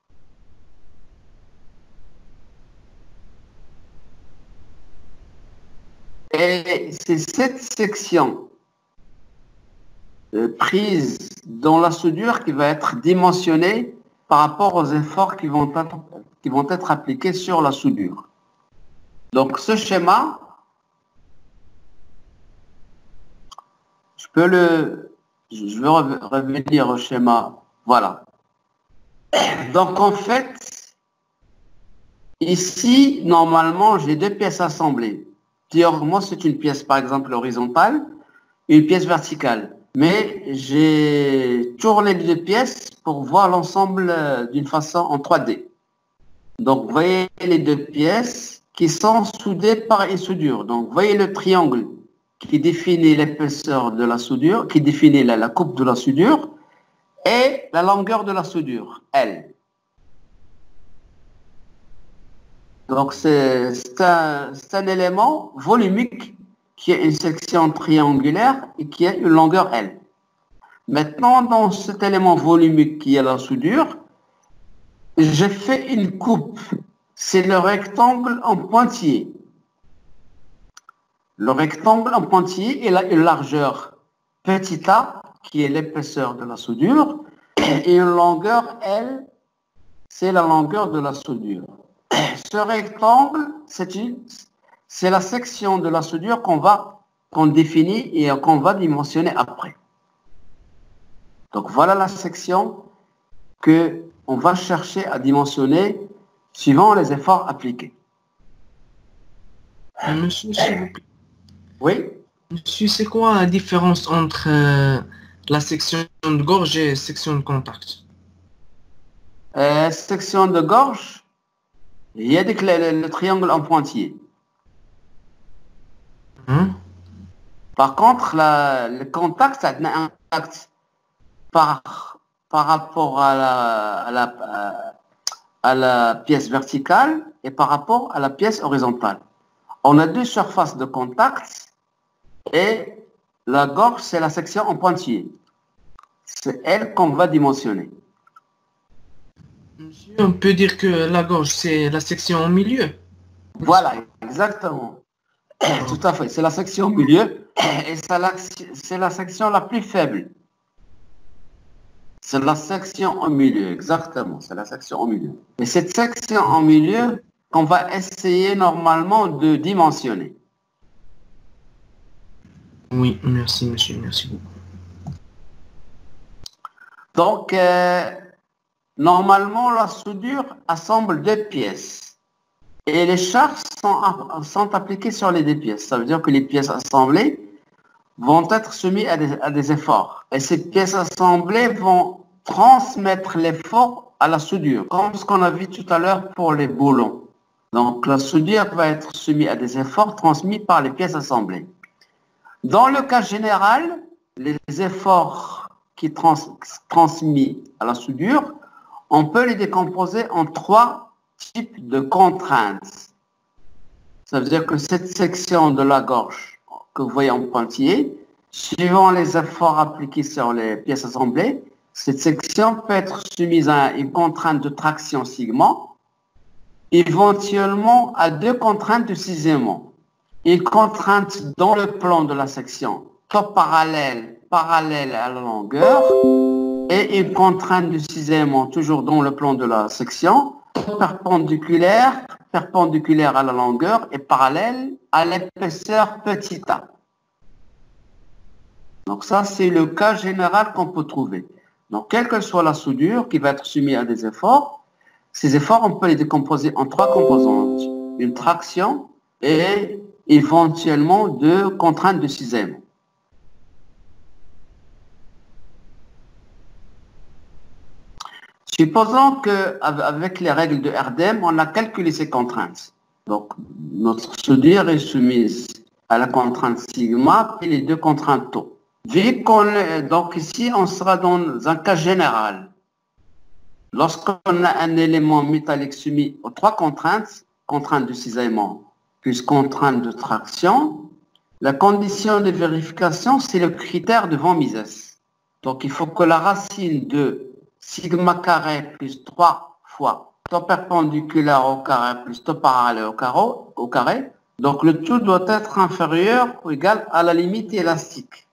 Et c'est cette section euh, prise dans la soudure qui va être dimensionnée par rapport aux efforts qui vont être, qui vont être appliqués sur la soudure. Donc ce schéma, je peux le, je vais revenir au schéma, voilà. Donc en fait, ici, normalement, j'ai deux pièces assemblées. Théoriquement, c'est une pièce, par exemple, horizontale, une pièce verticale. Mais j'ai tourné les deux pièces pour voir l'ensemble d'une façon en trois D. Donc, vous voyez les deux pièces qui sont soudées par une soudure. Donc, vous voyez le triangle qui définit l'épaisseur de la soudure, qui définit la, la coupe de la soudure et la longueur de la soudure, L. Donc, c'est un, un élément volumique qui a une section triangulaire et qui a une longueur L. Maintenant, dans cet élément volumique qui est la soudure, j'ai fait une coupe. C'est le rectangle en pointillé. Le rectangle en pointillé, il a une largeur petit a, qui est l'épaisseur de la soudure, et une longueur L, c'est la longueur de la soudure. Ce rectangle, c'est la section de la soudure qu'on va, qu'on définit et qu'on va dimensionner après. Donc voilà la section que on va chercher à dimensionner suivant les efforts appliqués. Monsieur, s'il vous plaît. Oui. Monsieur, c'est quoi la différence entre euh, la section de gorge et la section de contact? Euh, section de gorge, il y a des clés, le, le triangle en pointillé. Hein? Par contre, la, le contact, ça a un impact par, par rapport à la, à, la, à la pièce verticale et par rapport à la pièce horizontale. On a deux surfaces de contact et la gorge, c'est la section en pointillé. C'est elle qu'on va dimensionner. Monsieur, on peut dire que la gorge, c'est la section au milieu. Voilà, exactement. Tout à fait. C'est la section au milieu et c'est la section la plus faible. C'est la section au milieu, exactement. C'est la section au milieu. Et cette section au milieu qu'on va essayer normalement de dimensionner. Oui, merci, monsieur. Merci beaucoup. Donc, euh, normalement, la soudure assemble deux pièces. Et les charges sont, sont appliquées sur les deux pièces. Ça veut dire que les pièces assemblées vont être soumises à des, à des efforts. Et ces pièces assemblées vont transmettre l'effort à la soudure, comme ce qu'on a vu tout à l'heure pour les boulons. Donc, la soudure va être soumise à des efforts transmis par les pièces assemblées. Dans le cas général, les efforts qui trans transmis à la soudure, on peut les décomposer en trois types de contraintes. Ça veut dire que cette section de la gorge que vous voyez en pointillé, suivant les efforts appliqués sur les pièces assemblées, cette section peut être soumise à une contrainte de traction sigma, éventuellement à deux contraintes de cisaillement. Une contrainte dans le plan de la section, top parallèle, parallèle à la longueur, et une contrainte de cisaillement toujours dans le plan de la section, perpendiculaire, perpendiculaire à la longueur et parallèle à l'épaisseur petit a. Donc ça, c'est le cas général qu'on peut trouver. Donc, quelle que soit la soudure qui va être soumise à des efforts, ces efforts, on peut les décomposer en trois composantes. Une traction et éventuellement deux contraintes de cisaillement. Supposons qu'avec les règles de R D M, on a calculé ces contraintes. Donc, notre soudure est soumise à la contrainte sigma et les deux contraintes tau. Vu qu'on est, donc ici, on sera dans un cas général. Lorsqu'on a un élément métallique soumis aux trois contraintes, contrainte de cisaillement plus contrainte de traction, la condition de vérification, c'est le critère de Von Mises. Donc, il faut que la racine de sigma carré plus trois fois tau perpendiculaire au carré plus tau parallèle au carré, au carré. Donc, le tout doit être inférieur ou égal à la limite élastique.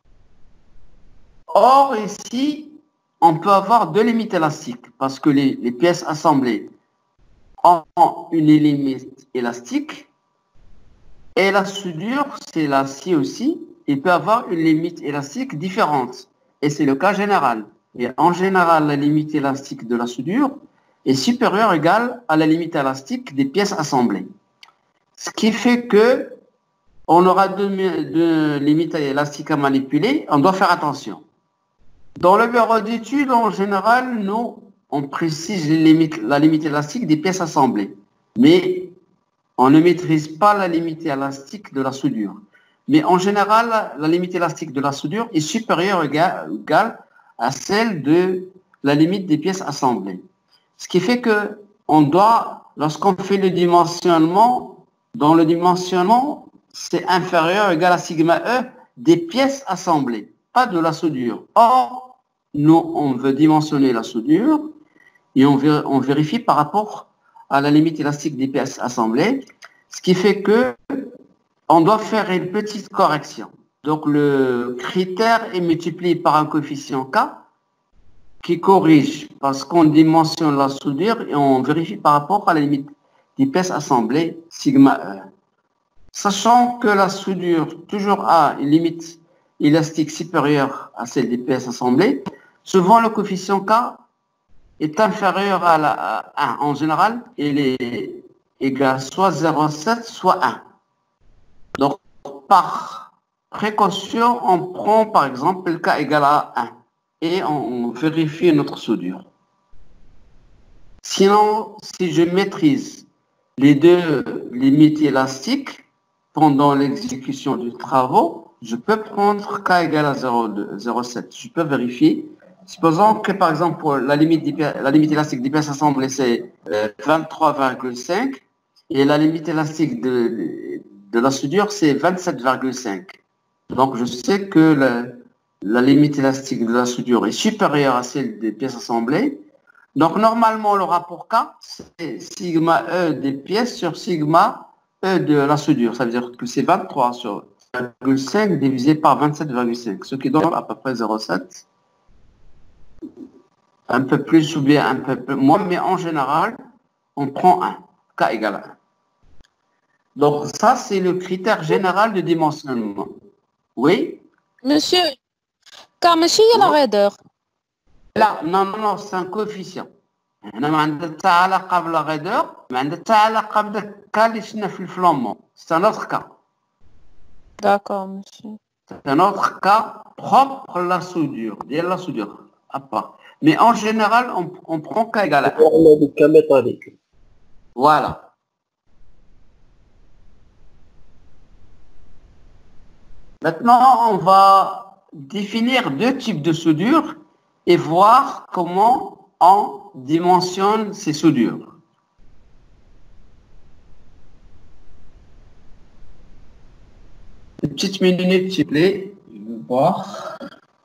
Or, ici, on peut avoir deux limites élastiques parce que les, les pièces assemblées ont une limite élastique et la soudure, c'est l'acier aussi, il peut avoir une limite élastique différente. Et c'est le cas général. Et en général, la limite élastique de la soudure est supérieure ou égale à la limite élastique des pièces assemblées. Ce qui fait que on aura deux, deux limites élastiques à manipuler, on doit faire attention. Dans le bureau d'études, en général, nous, on précise les limites, la limite élastique des pièces assemblées. Mais on ne maîtrise pas la limite élastique de la soudure. Mais en général, la limite élastique de la soudure est supérieure ou égale, égale à celle de la limite des pièces assemblées. Ce qui fait que on doit, lorsqu'on fait le dimensionnement, dans le dimensionnement, c'est inférieur ou égal à sigma E des pièces assemblées. pas de la soudure. Or, nous, on veut dimensionner la soudure et on, vé- on vérifie par rapport à la limite élastique des pièces assemblées, ce qui fait que on doit faire une petite correction. Donc, le critère est multiplié par un coefficient K qui corrige parce qu'on dimensionne la soudure et on vérifie par rapport à la limite des pièces assemblées sigma E. Sachant que la soudure toujours a une limite élastique supérieure à celle des pièces assemblées, souvent le coefficient K est inférieur à, la, à un. En général, il est égal soit zéro virgule sept, soit un. Donc, par précaution, on prend par exemple le K égal à un et on, on vérifie notre soudure. Sinon, si je maîtrise les deux limites élastiques pendant l'exécution du travaux, je peux prendre K égale à zéro virgule sept. Je peux vérifier. Supposons que, par exemple, pour la limite, la limite élastique des pièces assemblées, c'est euh, vingt-trois virgule cinq et la limite élastique de, de la soudure, c'est vingt-sept virgule cinq. Donc, je sais que la, la limite élastique de la soudure est supérieure à celle des pièces assemblées. Donc, normalement, le rapport K, c'est sigma E des pièces sur sigma E de la soudure. Ça veut dire que c'est vingt-trois sur virgule cinq divisé par vingt-sept virgule cinq, ce qui donne à peu près zéro virgule sept. Un peu plus ou bien un peu plus moins, mais en général, on prend un, K égale un. Donc, ça, c'est le critère général de dimensionnement. Oui? Monsieur, K ماشي هي la raideur. لا non non non c'est un coefficient. هنا ما عندها حتى علاقة بلا غيدور، ما عندها حتى علاقة بداك الكا اللي شفنا في الفلومون. C'est un autre cas. D'accord, monsieur. C'est un autre cas propre à la soudure, ديال la soudure, à part. Mais en général, on, on prend K égale à un. On a des cas métalliques. Voilà. Maintenant, on va définir deux types de soudure et voir comment on dimensionne ces soudures. Une petite minute, s'il vous plaît. Je vais voir.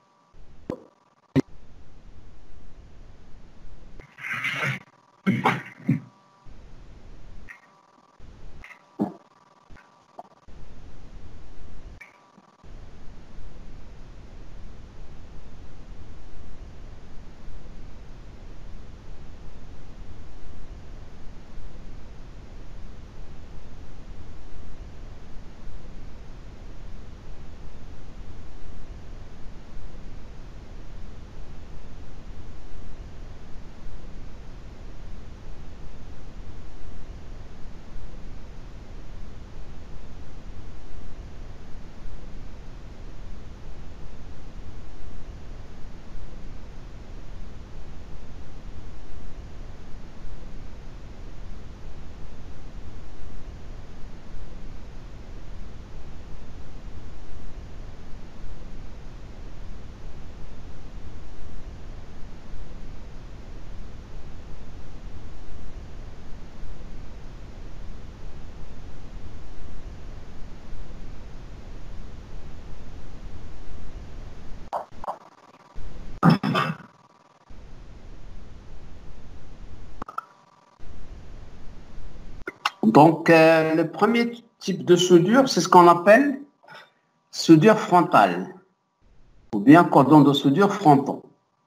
Donc, euh, le premier type de soudure, c'est ce qu'on appelle soudure frontale, ou bien cordon de soudure fronton.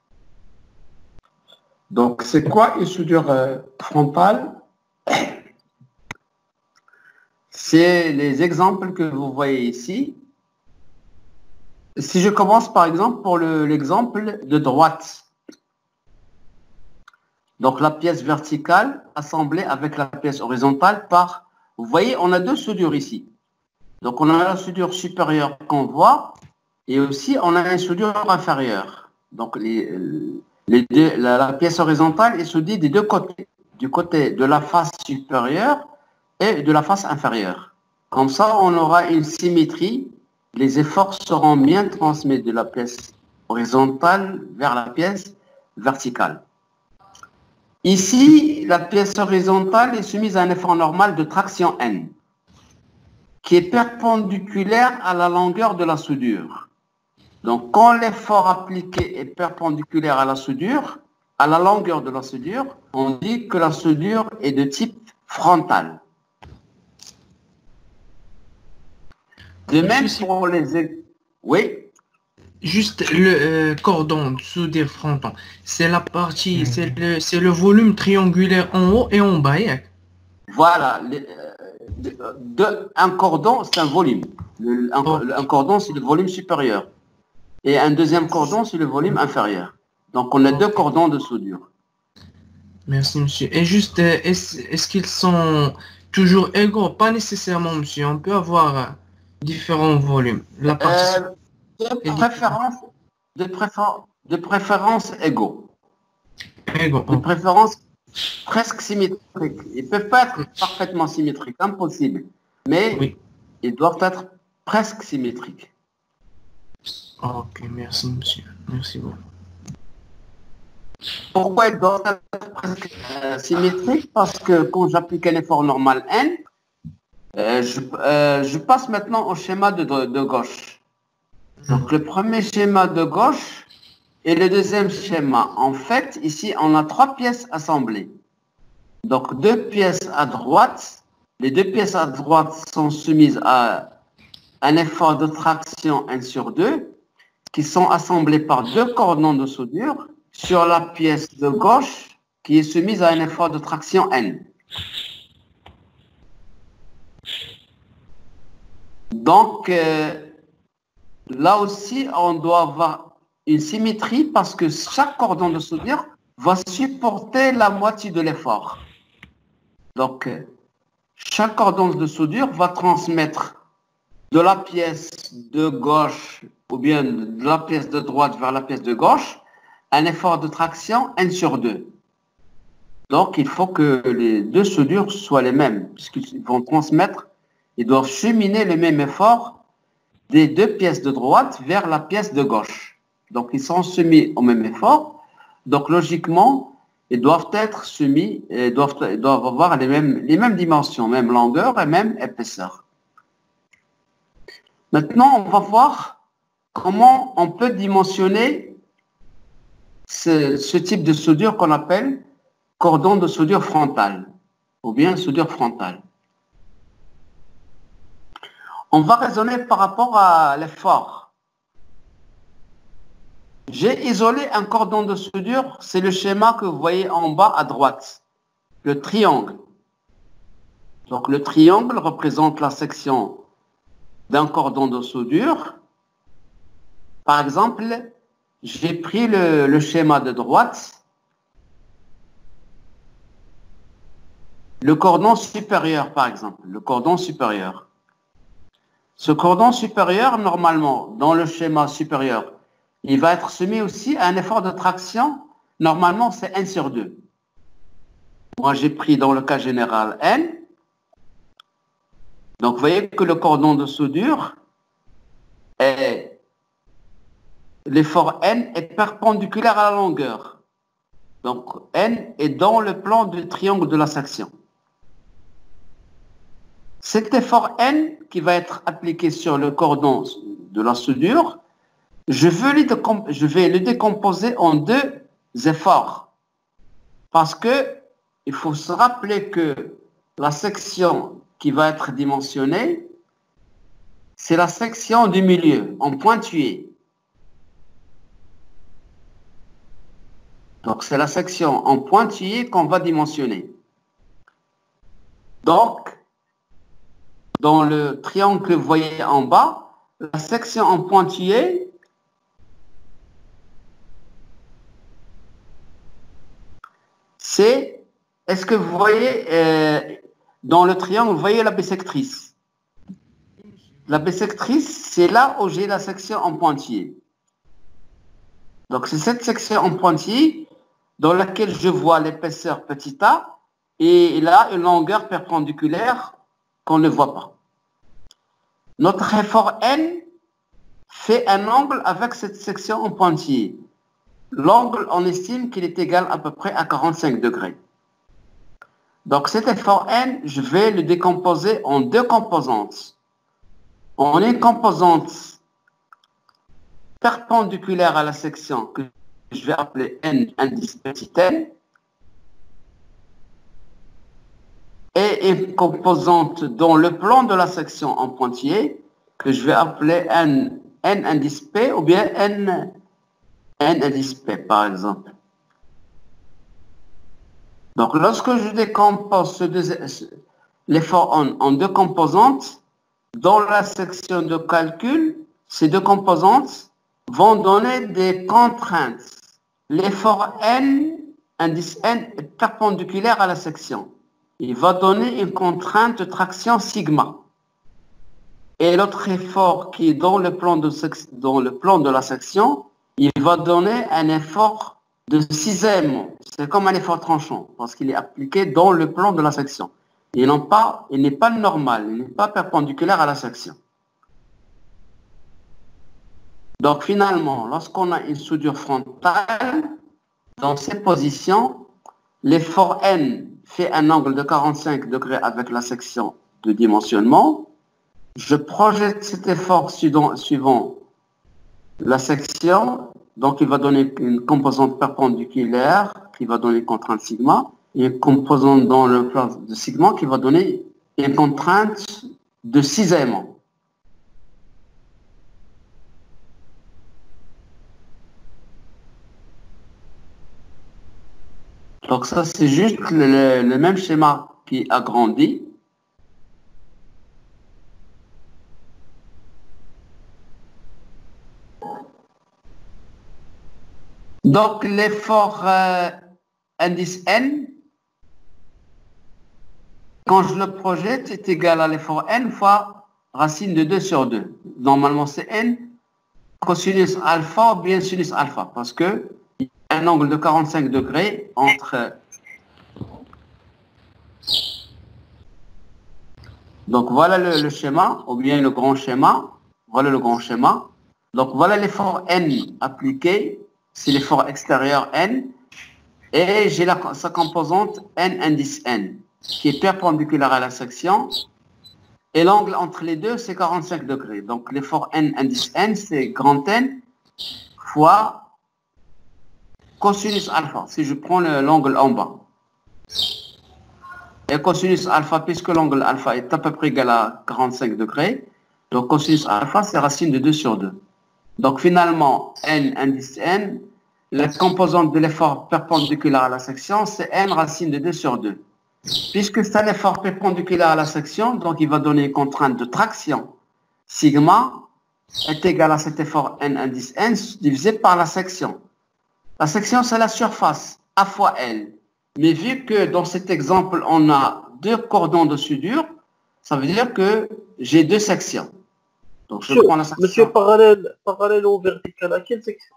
Donc, c'est quoi une soudure euh, frontale? C'est les exemples que vous voyez ici. Si je commence par exemple pour l'exemple de droite. Donc, la pièce verticale assemblée avec la pièce horizontale par... Vous voyez, on a deux soudures ici. Donc, on a la soudure supérieure qu'on voit et aussi on a une soudure inférieure. Donc, les, les deux, la, la pièce horizontale est soudée des deux côtés. Du côté de la face supérieure et de la face inférieure. Comme ça, on aura une symétrie. Les efforts seront bien transmis de la pièce horizontale vers la pièce verticale. Ici, la pièce horizontale est soumise à un effort normal de traction N, qui est perpendiculaire à la longueur de la soudure. Donc, quand l'effort appliqué est perpendiculaire à la soudure, à la longueur de la soudure, on dit que la soudure est de type frontal. De même pour les... Oui. Juste le euh, cordon de soudure frontal, c'est la partie, c'est le, c'est le volume triangulaire en haut et en bas. Yeah. Voilà. Les, euh, de, de, un cordon, c'est un volume. Le, un, oh. un cordon, c'est le volume supérieur. Et un deuxième cordon, c'est le volume inférieur. Donc, on a okay. deux cordons de soudure. Merci, monsieur. Et juste, est-ce, est-ce qu'ils sont toujours égaux? Pas nécessairement, monsieur. On peut avoir différents volumes. La partie euh, de, préférence, de, préférence, de préférence égaux. Égaux. De préférence presque symétriques. Ils ne peuvent pas être parfaitement symétriques. Impossible. Mais oui. Ils doivent être presque symétriques. Ok, merci, monsieur. Merci beaucoup. Pourquoi ils doivent être presque euh, symétriques? Parce que quand j'applique un effort normal N, euh, je, euh, je passe maintenant au schéma de, de, de gauche. Donc, le premier schéma de gauche et le deuxième schéma. En fait, ici, on a trois pièces assemblées. Donc, deux pièces à droite. Les deux pièces à droite sont soumises à un effort de traction un sur deux, qui sont assemblées par deux cordons de soudure sur la pièce de gauche qui est soumise à un effort de traction N. Donc, euh, là aussi, on doit avoir une symétrie parce que chaque cordon de soudure va supporter la moitié de l'effort. Donc, euh, chaque cordon de soudure va transmettre de la pièce de gauche ou bien de la pièce de droite vers la pièce de gauche un effort de traction N sur deux. Donc, il faut que les deux soudures soient les mêmes, puisqu'ils vont transmettre, ils doivent cheminer le même effort des deux pièces de droite vers la pièce de gauche. Donc, ils sont soumis au même effort. Donc, logiquement, ils doivent être soumis, ils doivent, ils doivent avoir les mêmes, les mêmes dimensions, même longueur et même épaisseur. Maintenant, on va voir comment on peut dimensionner ce, ce type de soudure qu'on appelle cordon de soudure frontale ou bien soudure frontale. On va raisonner par rapport à l'effort. J'ai isolé un cordon de soudure, c'est le schéma que vous voyez en bas à droite, le triangle. Donc le triangle représente la section d'un cordon de soudure. Par exemple, j'ai pris le, le schéma de droite, le cordon supérieur par exemple, le cordon supérieur. Ce cordon supérieur, normalement, dans le schéma supérieur, il va être soumis aussi à un effort de traction. Normalement, c'est un sur deux. Moi, j'ai pris dans le cas général N. Donc, vous voyez que le cordon de soudure, est l'effort N est perpendiculaire à la longueur. Donc, N est dans le plan du triangle de la section. Cet effort N qui va être appliqué sur le cordon de la soudure, je, veux les je vais le décomposer en deux efforts. Parce que il faut se rappeler que la section qui va être dimensionnée, c'est la section du milieu, en pointillé. Donc, c'est la section en pointillé qu'on va dimensionner. Donc, dans le triangle que vous voyez en bas, la section en pointillé, c'est, est-ce que vous voyez, euh, dans le triangle, vous voyez la bissectrice. La bissectrice, c'est là où j'ai la section en pointillé. Donc, c'est cette section en pointillé dans laquelle je vois l'épaisseur petit a et là, une longueur perpendiculaire qu'on ne voit pas. Notre effort N fait un angle avec cette section en pointillé. L'angle, on estime qu'il est égal à peu près à quarante-cinq degrés. Donc cet effort N, je vais le décomposer en deux composantes. En une composante perpendiculaire à la section que je vais appeler N indice petit n, et une composante dans le plan de la section en pointillé que je vais appeler N, N indice P ou bien N, N indice P par exemple. Donc lorsque je décompose ce deux, l'effort en, en deux composantes, dans la section de calcul, ces deux composantes vont donner des contraintes. L'effort N, indice N, est perpendiculaire à la section. Il va donner une contrainte de traction sigma. Et l'autre effort qui est dans le plan de, dans le plan de la section, il va donner un effort de sixième. C'est comme un effort tranchant, parce qu'il est appliqué dans le plan de la section. Il n'est pas, il n'est pas normal, il n'est pas perpendiculaire à la section. Donc finalement, lorsqu'on a une soudure frontale, dans ces positions, l'effort N fait un angle de quarante-cinq degrés avec la section de dimensionnement. Je projette cet effort suivant, suivant la section, donc il va donner une composante perpendiculaire qui va donner une contrainte sigma, et une composante dans le plan de sigma qui va donner une contrainte de six aimants. Donc ça, c'est juste le, le même schéma qui agrandit. Donc l'effort euh, indice N, quand je le projette, est égal à l'effort N fois racine de deux sur deux. Normalement, c'est N cosinus alpha ou bien sinus alpha, parce que un angle de quarante-cinq degrés entre... Donc voilà le, le schéma, ou bien le grand schéma. Voilà le grand schéma. Donc voilà l'effort N appliqué, c'est l'effort extérieur N. Et j'ai sa composante N indice N, qui est perpendiculaire à la section. Et l'angle entre les deux, c'est quarante-cinq degrés. Donc l'effort N indice N, c'est grand N fois cosinus alpha, si je prends l'angle en bas. Et cosinus alpha, puisque l'angle alpha est à peu près égal à quarante-cinq degrés, donc cosinus alpha, c'est racine de deux sur deux. Donc finalement, N indice N, la composante de l'effort perpendiculaire à la section, c'est N racine de deux sur deux. Puisque c'est un effort perpendiculaire à la section, donc il va donner une contrainte de traction. Sigma est égal à cet effort N indice N divisé par la section. La section, c'est la surface, A fois L. Mais vu que dans cet exemple, on a deux cordons de soudure, ça veut dire que j'ai deux sections. Donc, je monsieur, prends la section. Monsieur, parallèle, parallèle ou vertical, à quelle section?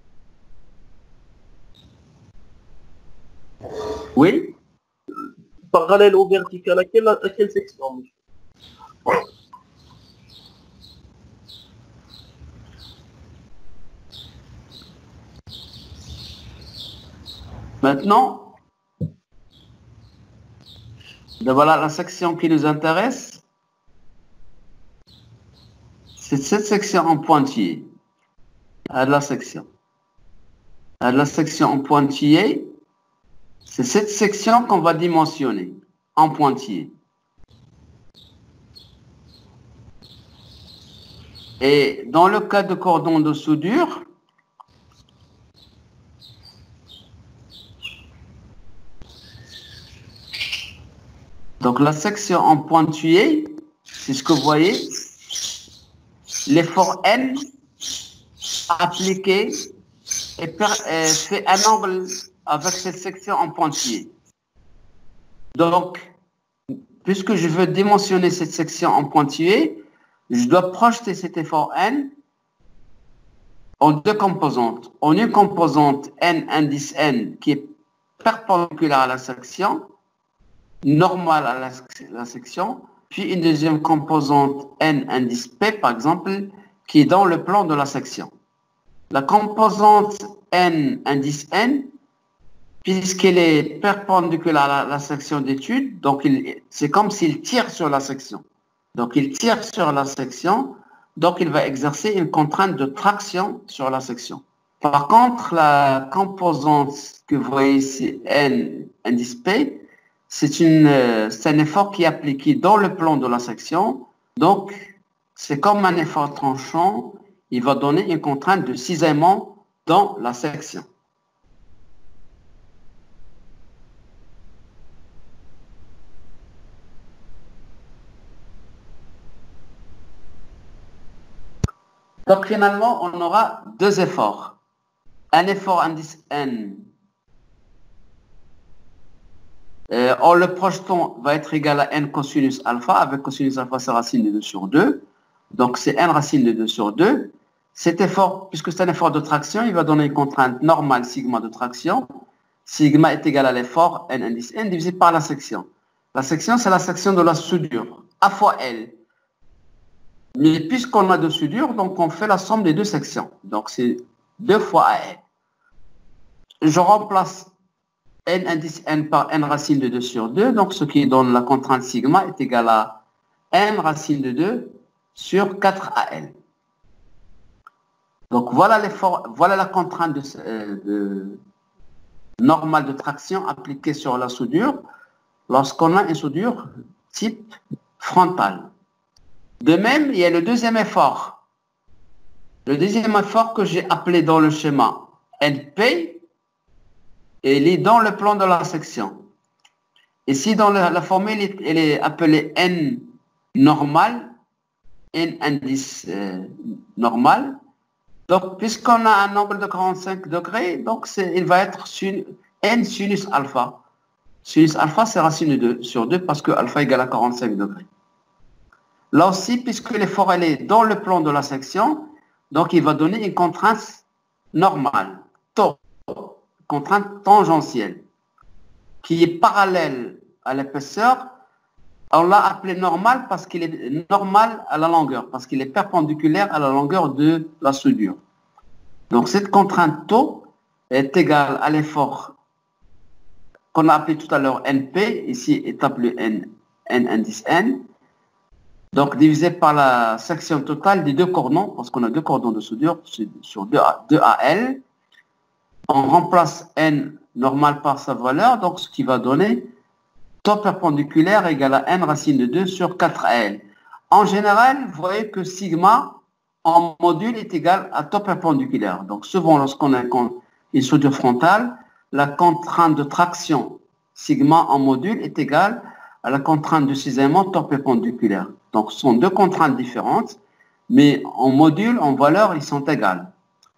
Oui. Parallèle ou vertical, à quelle, à quelle section, monsieur? Maintenant, voilà la section qui nous intéresse. C'est cette section en pointillé. À la section. À la section en pointillé, c'est cette section qu'on va dimensionner en pointillé. Et dans le cas de cordon de soudure, donc la section en pointillé, c'est ce que vous voyez, l'effort N appliqué et fait un angle avec cette section en pointillé. Donc, puisque je veux dimensionner cette section en pointillé, je dois projeter cet effort N en deux composantes. En une composante N indice N qui est perpendiculaire à la section, normale à la, la section, puis une deuxième composante N indice P, par exemple, qui est dans le plan de la section. La composante N indice N, puisqu'elle est perpendiculaire à la, la section d'étude, donc c'est comme s'il tire sur la section. Donc il tire sur la section, donc il va exercer une contrainte de traction sur la section. Par contre, la composante que vous voyez ici, N indice P, c'est un effort qui est appliqué dans le plan de la section. Donc, c'est comme un effort tranchant, il va donner une contrainte de cisaillement dans la section. Donc, finalement, on aura deux efforts. Un effort indice N, euh, en le projetant, va être égal à N cosinus alpha, avec cosinus alpha, c'est racine de deux sur deux. Donc, c'est N racine de deux sur deux. Cet effort, puisque c'est un effort de traction, il va donner une contrainte normale sigma de traction. Sigma est égal à l'effort N indice N divisé par la section. La section, c'est la section de la soudure, A fois L. Mais puisqu'on a deux soudures, donc on fait la somme des deux sections. Donc, c'est deux fois A L. Je remplace N indice N par N racine de deux sur deux. Donc, ce qui donne la contrainte sigma est égal à N racine de deux sur quatre A L. Donc, voilà l'effort, voilà la contrainte de, euh, de, normale de traction appliquée sur la soudure lorsqu'on a une soudure type frontale. De même, il y a le deuxième effort. Le deuxième effort que j'ai appelé dans le schéma N P, et il est dans le plan de la section. Ici, dans la, la formule, elle est appelée N normal, N indice euh, normal. Donc, puisqu'on a un angle de quarante-cinq degrés, donc il va être sin, N sinus alpha. Sinus alpha, c'est racine de deux sur deux parce que alpha égale à quarante-cinq degrés. Là aussi, puisque l'effort est dans le plan de la section, donc il va donner une contrainte normale, tau, contrainte tangentielle, qui est parallèle à l'épaisseur. On l'a appelé normal parce qu'il est normal à la longueur, parce qu'il est perpendiculaire à la longueur de la soudure. Donc cette contrainte tau est égale à l'effort qu'on a appelé tout à l'heure N P, ici est appelé N, N indice N, donc divisé par la section totale des deux cordons, parce qu'on a deux cordons de soudure sur deux A L. On remplace N normal par sa valeur, donc ce qui va donner tau perpendiculaire égale à N racine de deux sur quatre A L. En général, vous voyez que sigma en module est égal à tau perpendiculaire. Donc souvent, lorsqu'on a une soudure frontale, la contrainte de traction sigma en module est égale à la contrainte de cisaillement tau perpendiculaire. Donc ce sont deux contraintes différentes, mais en module, en valeur, ils sont égales.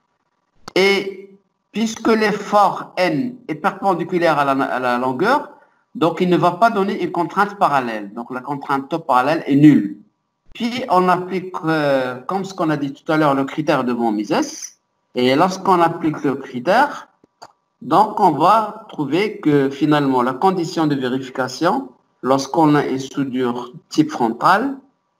Et puisque l'effort N est perpendiculaire à la, à la longueur, donc il ne va pas donner une contrainte parallèle. Donc la contrainte tau parallèle est nulle. Puis on applique, euh, comme ce qu'on a dit tout à l'heure, le critère de von Mises. Et lorsqu'on applique le critère, donc on va trouver que finalement la condition de vérification, lorsqu'on a une soudure type frontale,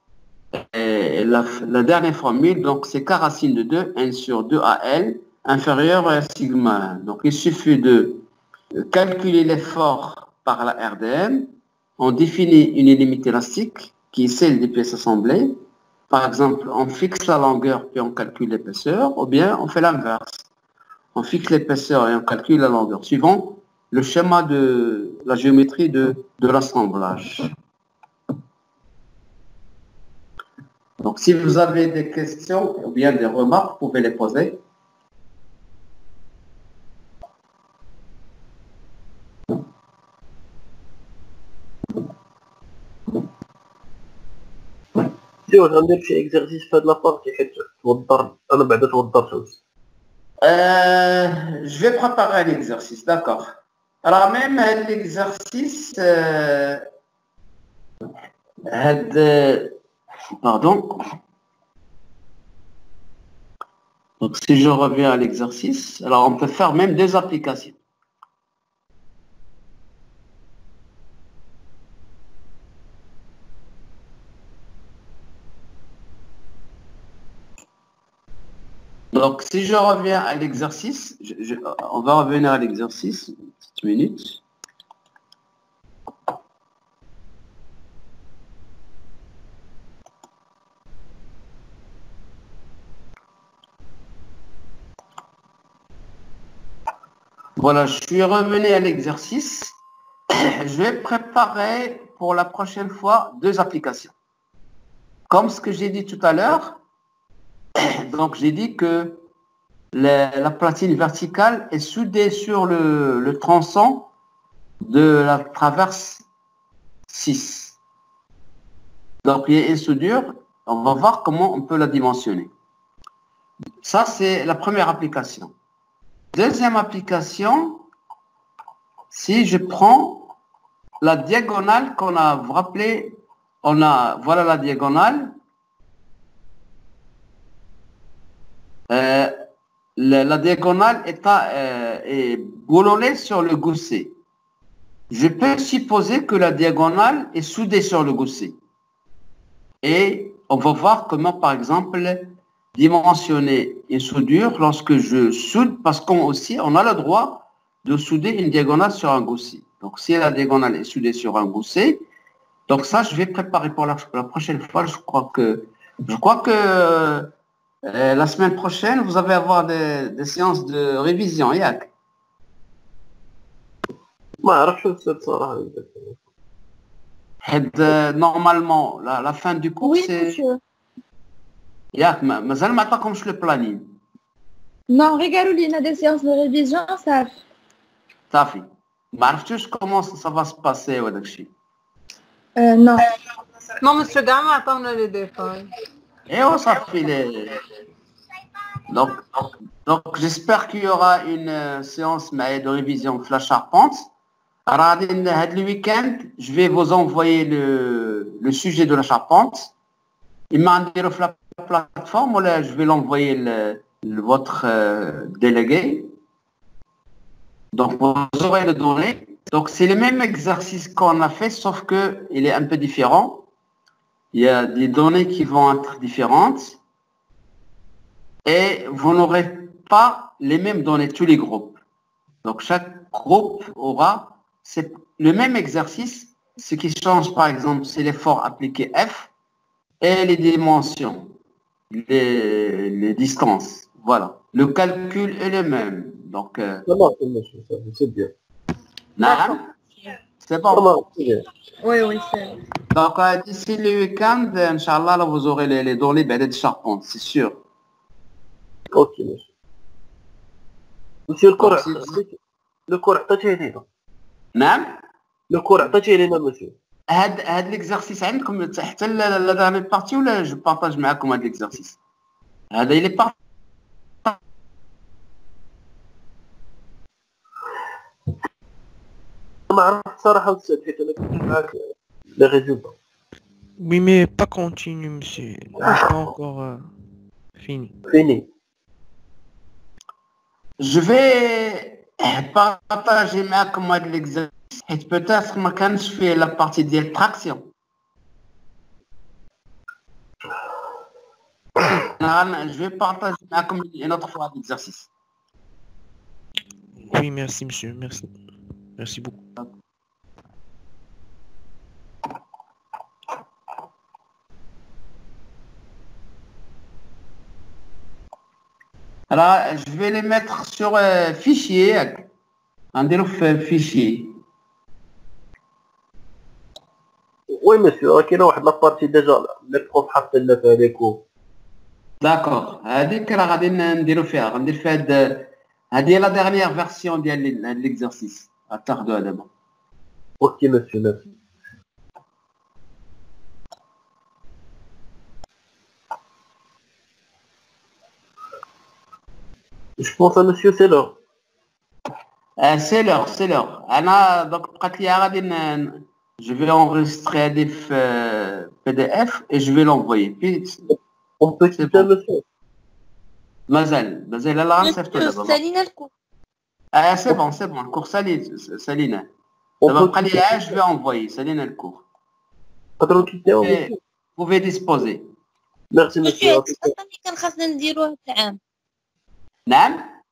et la, la dernière formule, donc c'est K racine de deux, N sur deux A L, inférieur à sigma. Donc il suffit de calculer l'effort par la R D M, on définit une limite élastique qui est celle des pièces assemblées. Par exemple, on fixe la longueur puis on calcule l'épaisseur, ou bien on fait l'inverse. On fixe l'épaisseur et on calcule la longueur, suivant le schéma de la géométrie de, de l'assemblage. Donc, si vous avez des questions ou bien des remarques, vous pouvez les poser. سير غندير شي اكزرسيس في هاد لابارتي حيت توضر انا بعدا توضرت aussi. Euh, je vais préparer un exercice, d'accord. Alors même l'exercice, euh, pardon. Donc si je reviens à l'exercice, alors on peut faire même deux applications. Donc, si je reviens à l'exercice, on va revenir à l'exercice, une petite minute. Voilà, je suis revenu à l'exercice. Je vais préparer pour la prochaine fois deux applications. Comme ce que j'ai dit tout à l'heure, donc j'ai dit que la, la platine verticale est soudée sur le, le tronçon de la traverse six. Donc il y a une soudure, on va voir comment on peut la dimensionner. Ça, c'est la première application. Deuxième application, si je prends la diagonale qu'on a, vous vous rappelez, on a, voilà la diagonale. Euh, la, la diagonale est, à, euh, est boulonnée sur le gousset. Je peux supposer que la diagonale est soudée sur le gousset. Et on va voir comment, par exemple, dimensionner une soudure lorsque je soude, parce qu'on aussi, on a le droit de souder une diagonale sur un gousset. Donc, si la diagonale est soudée sur un gousset, donc ça, je vais préparer pour la, la prochaine fois. Je crois que, je crois que euh, la semaine prochaine, vous allez avoir des, des séances de révision, Yak. ما عرفتش السبت صراحة. Euh, normalement, la, la fin du cours, Oui, c'est... monsieur. Yak, ma- mazal ما عطاكمش le planning. Non, regardez, il y a des séances de révision, ça. صافي. ما عرفتوش comment ça va se passer وداك الشيء. Euh, non. Non, monsieur Gama, attends les détails. Et on صافي les... Donc, donc, donc j'espère qu'il y aura une euh, séance de révision de la charpente. Alors, le week-end, je vais vous envoyer le, le sujet de la charpente. Il m'a dit sur la plateforme, ou là, je vais l'envoyer le, le, votre euh, délégué. Donc, vous aurez le données. Donc, c'est le même exercice qu'on a fait, sauf qu'il est un peu différent. Il y a des données qui vont être différentes. Et vous n'aurez pas les mêmes données, tous les groupes. Donc, chaque groupe aura c'est le même exercice. Ce qui change, par exemple, c'est l'effort appliqué F et les dimensions, les, les distances. Voilà. Le calcul est le même. Donc, euh, Ça marche, monsieur, ça, c'est bien. Naam. C'est Ça bon. marche, c'est bien. Oui, oui, c'est... Donc, euh, d'ici le week-end, Inch'Allah, là, vous aurez les, les données ben, de charpente, c'est sûr. Ok, monsieur. monsieur الكور Donc, c'est- الكور عطيتيه لينا نعم. الكور عطيتيه لينا monsieur. هاد هاد ليكزارسيس عندكم حتى لا لا داني بارتي ولا جو بارطاج معكم هاد ليكزارسيس هذا اللي بار ما عرفت صراحة أستاذ حيت أنا كنت معاك لي ريزولتا. Oui, mais pas continu, monsieur. On n'est pas encore euh, fini. فيني. جو في بارطاجي معكم هاد ليكزارسيس حيت بوتيتر ما كانش فيه لا بارتي ديال تراكسيون. انا جو في بارطاجي معكم une autre fois هاد ليكزارسيس. Oui, merci, monsieur. Merci. Merci beaucoup. Alors, je vais les mettre sur euh, fichier. نديرو في fichier. وي مسيو راه كاينه واحد لابارتي ديجا لي بروف حاطين لنا فيها لي كور. داكور هذيك راه غادي نديرو فيها غندير فيها هاد هادي لا ديرنيير فيرسيون ديال هاد ليكزارسيس غتاخدوها دابا. اوكي مسيو ميرسي. Je pense à monsieur c'est l'heure. Euh, c'est l'heure, c'est l'heure. أنا donc بقات لي غادي ن- je vais enregistrer هادي في P D F et je vais l'envoyer. Puis On peut C'est quitter bon. monsieur. مازال مازال لا غنصيفطو Monsieur, دابا. Saline le coup. Ah c'est bon, c'est bon. الكور سالي سالينا. On دابا peut بقى لي quitter. غير je vais envoyer سالينا الكور. نقدروا نكيتيو Et monsieur. vous pouvez disposer. ميرسي Monsieur, مسيو. أصلا اللي كان خاصنا نديروه هاد العام. نعم.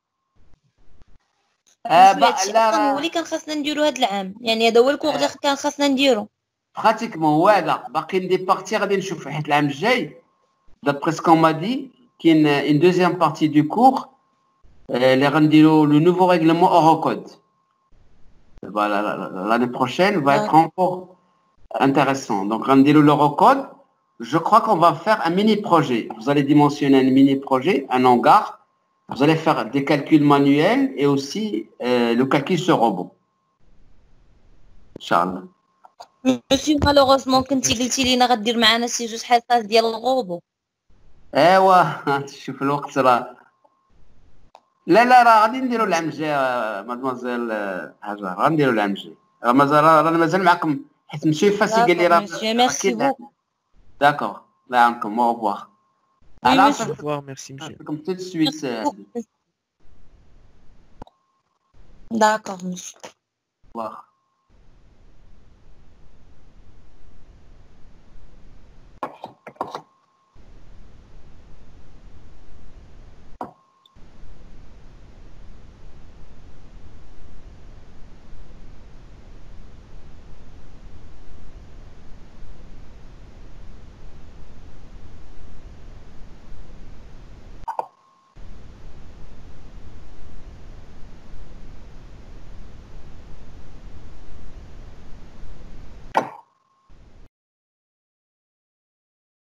آه monsieur با هادشي لا أصلا هو راه اللي كان خاصنا نديروه هاد العام. يعني هذا هو الكور اللي كان خاصنا نديرو. براتيكمون هو هذا باقيين دي بارتي غادي نشوف حيت العام الجاي دابري سكون ما دي كاين اون دوزيام بارتي دو كور Euh, les rendez-vous, le nouveau règlement Eurocode. Voilà, l'année prochaine va être encore intéressant. Donc, rendez-vous l'Eurocode. Je crois qu'on va faire un mini-projet. Vous allez dimensionner un mini-projet, un hangar. Vous allez faire des calculs manuels et aussi euh, le calcul sur robot. Inch'Allah. Monsieur, malheureusement كنتي قلتي لينا غدير معنا شي جوج حصص ديال الغوبو. ايوا شوف الوقت راه لا لا راه غادي نديرو العام الجاي مادموزيل هاجر غنديرو العام الجاي راه مازال رانا مازال معكم حيت مشي فاسي قال لي راه Monsieur, merci beaucoup. داكوغ لا عنكم او ريفوار Oui, على monsieur. Au revoir, merci monsieur. نعطيكم tout de suite D'accord, monsieur. au revoir.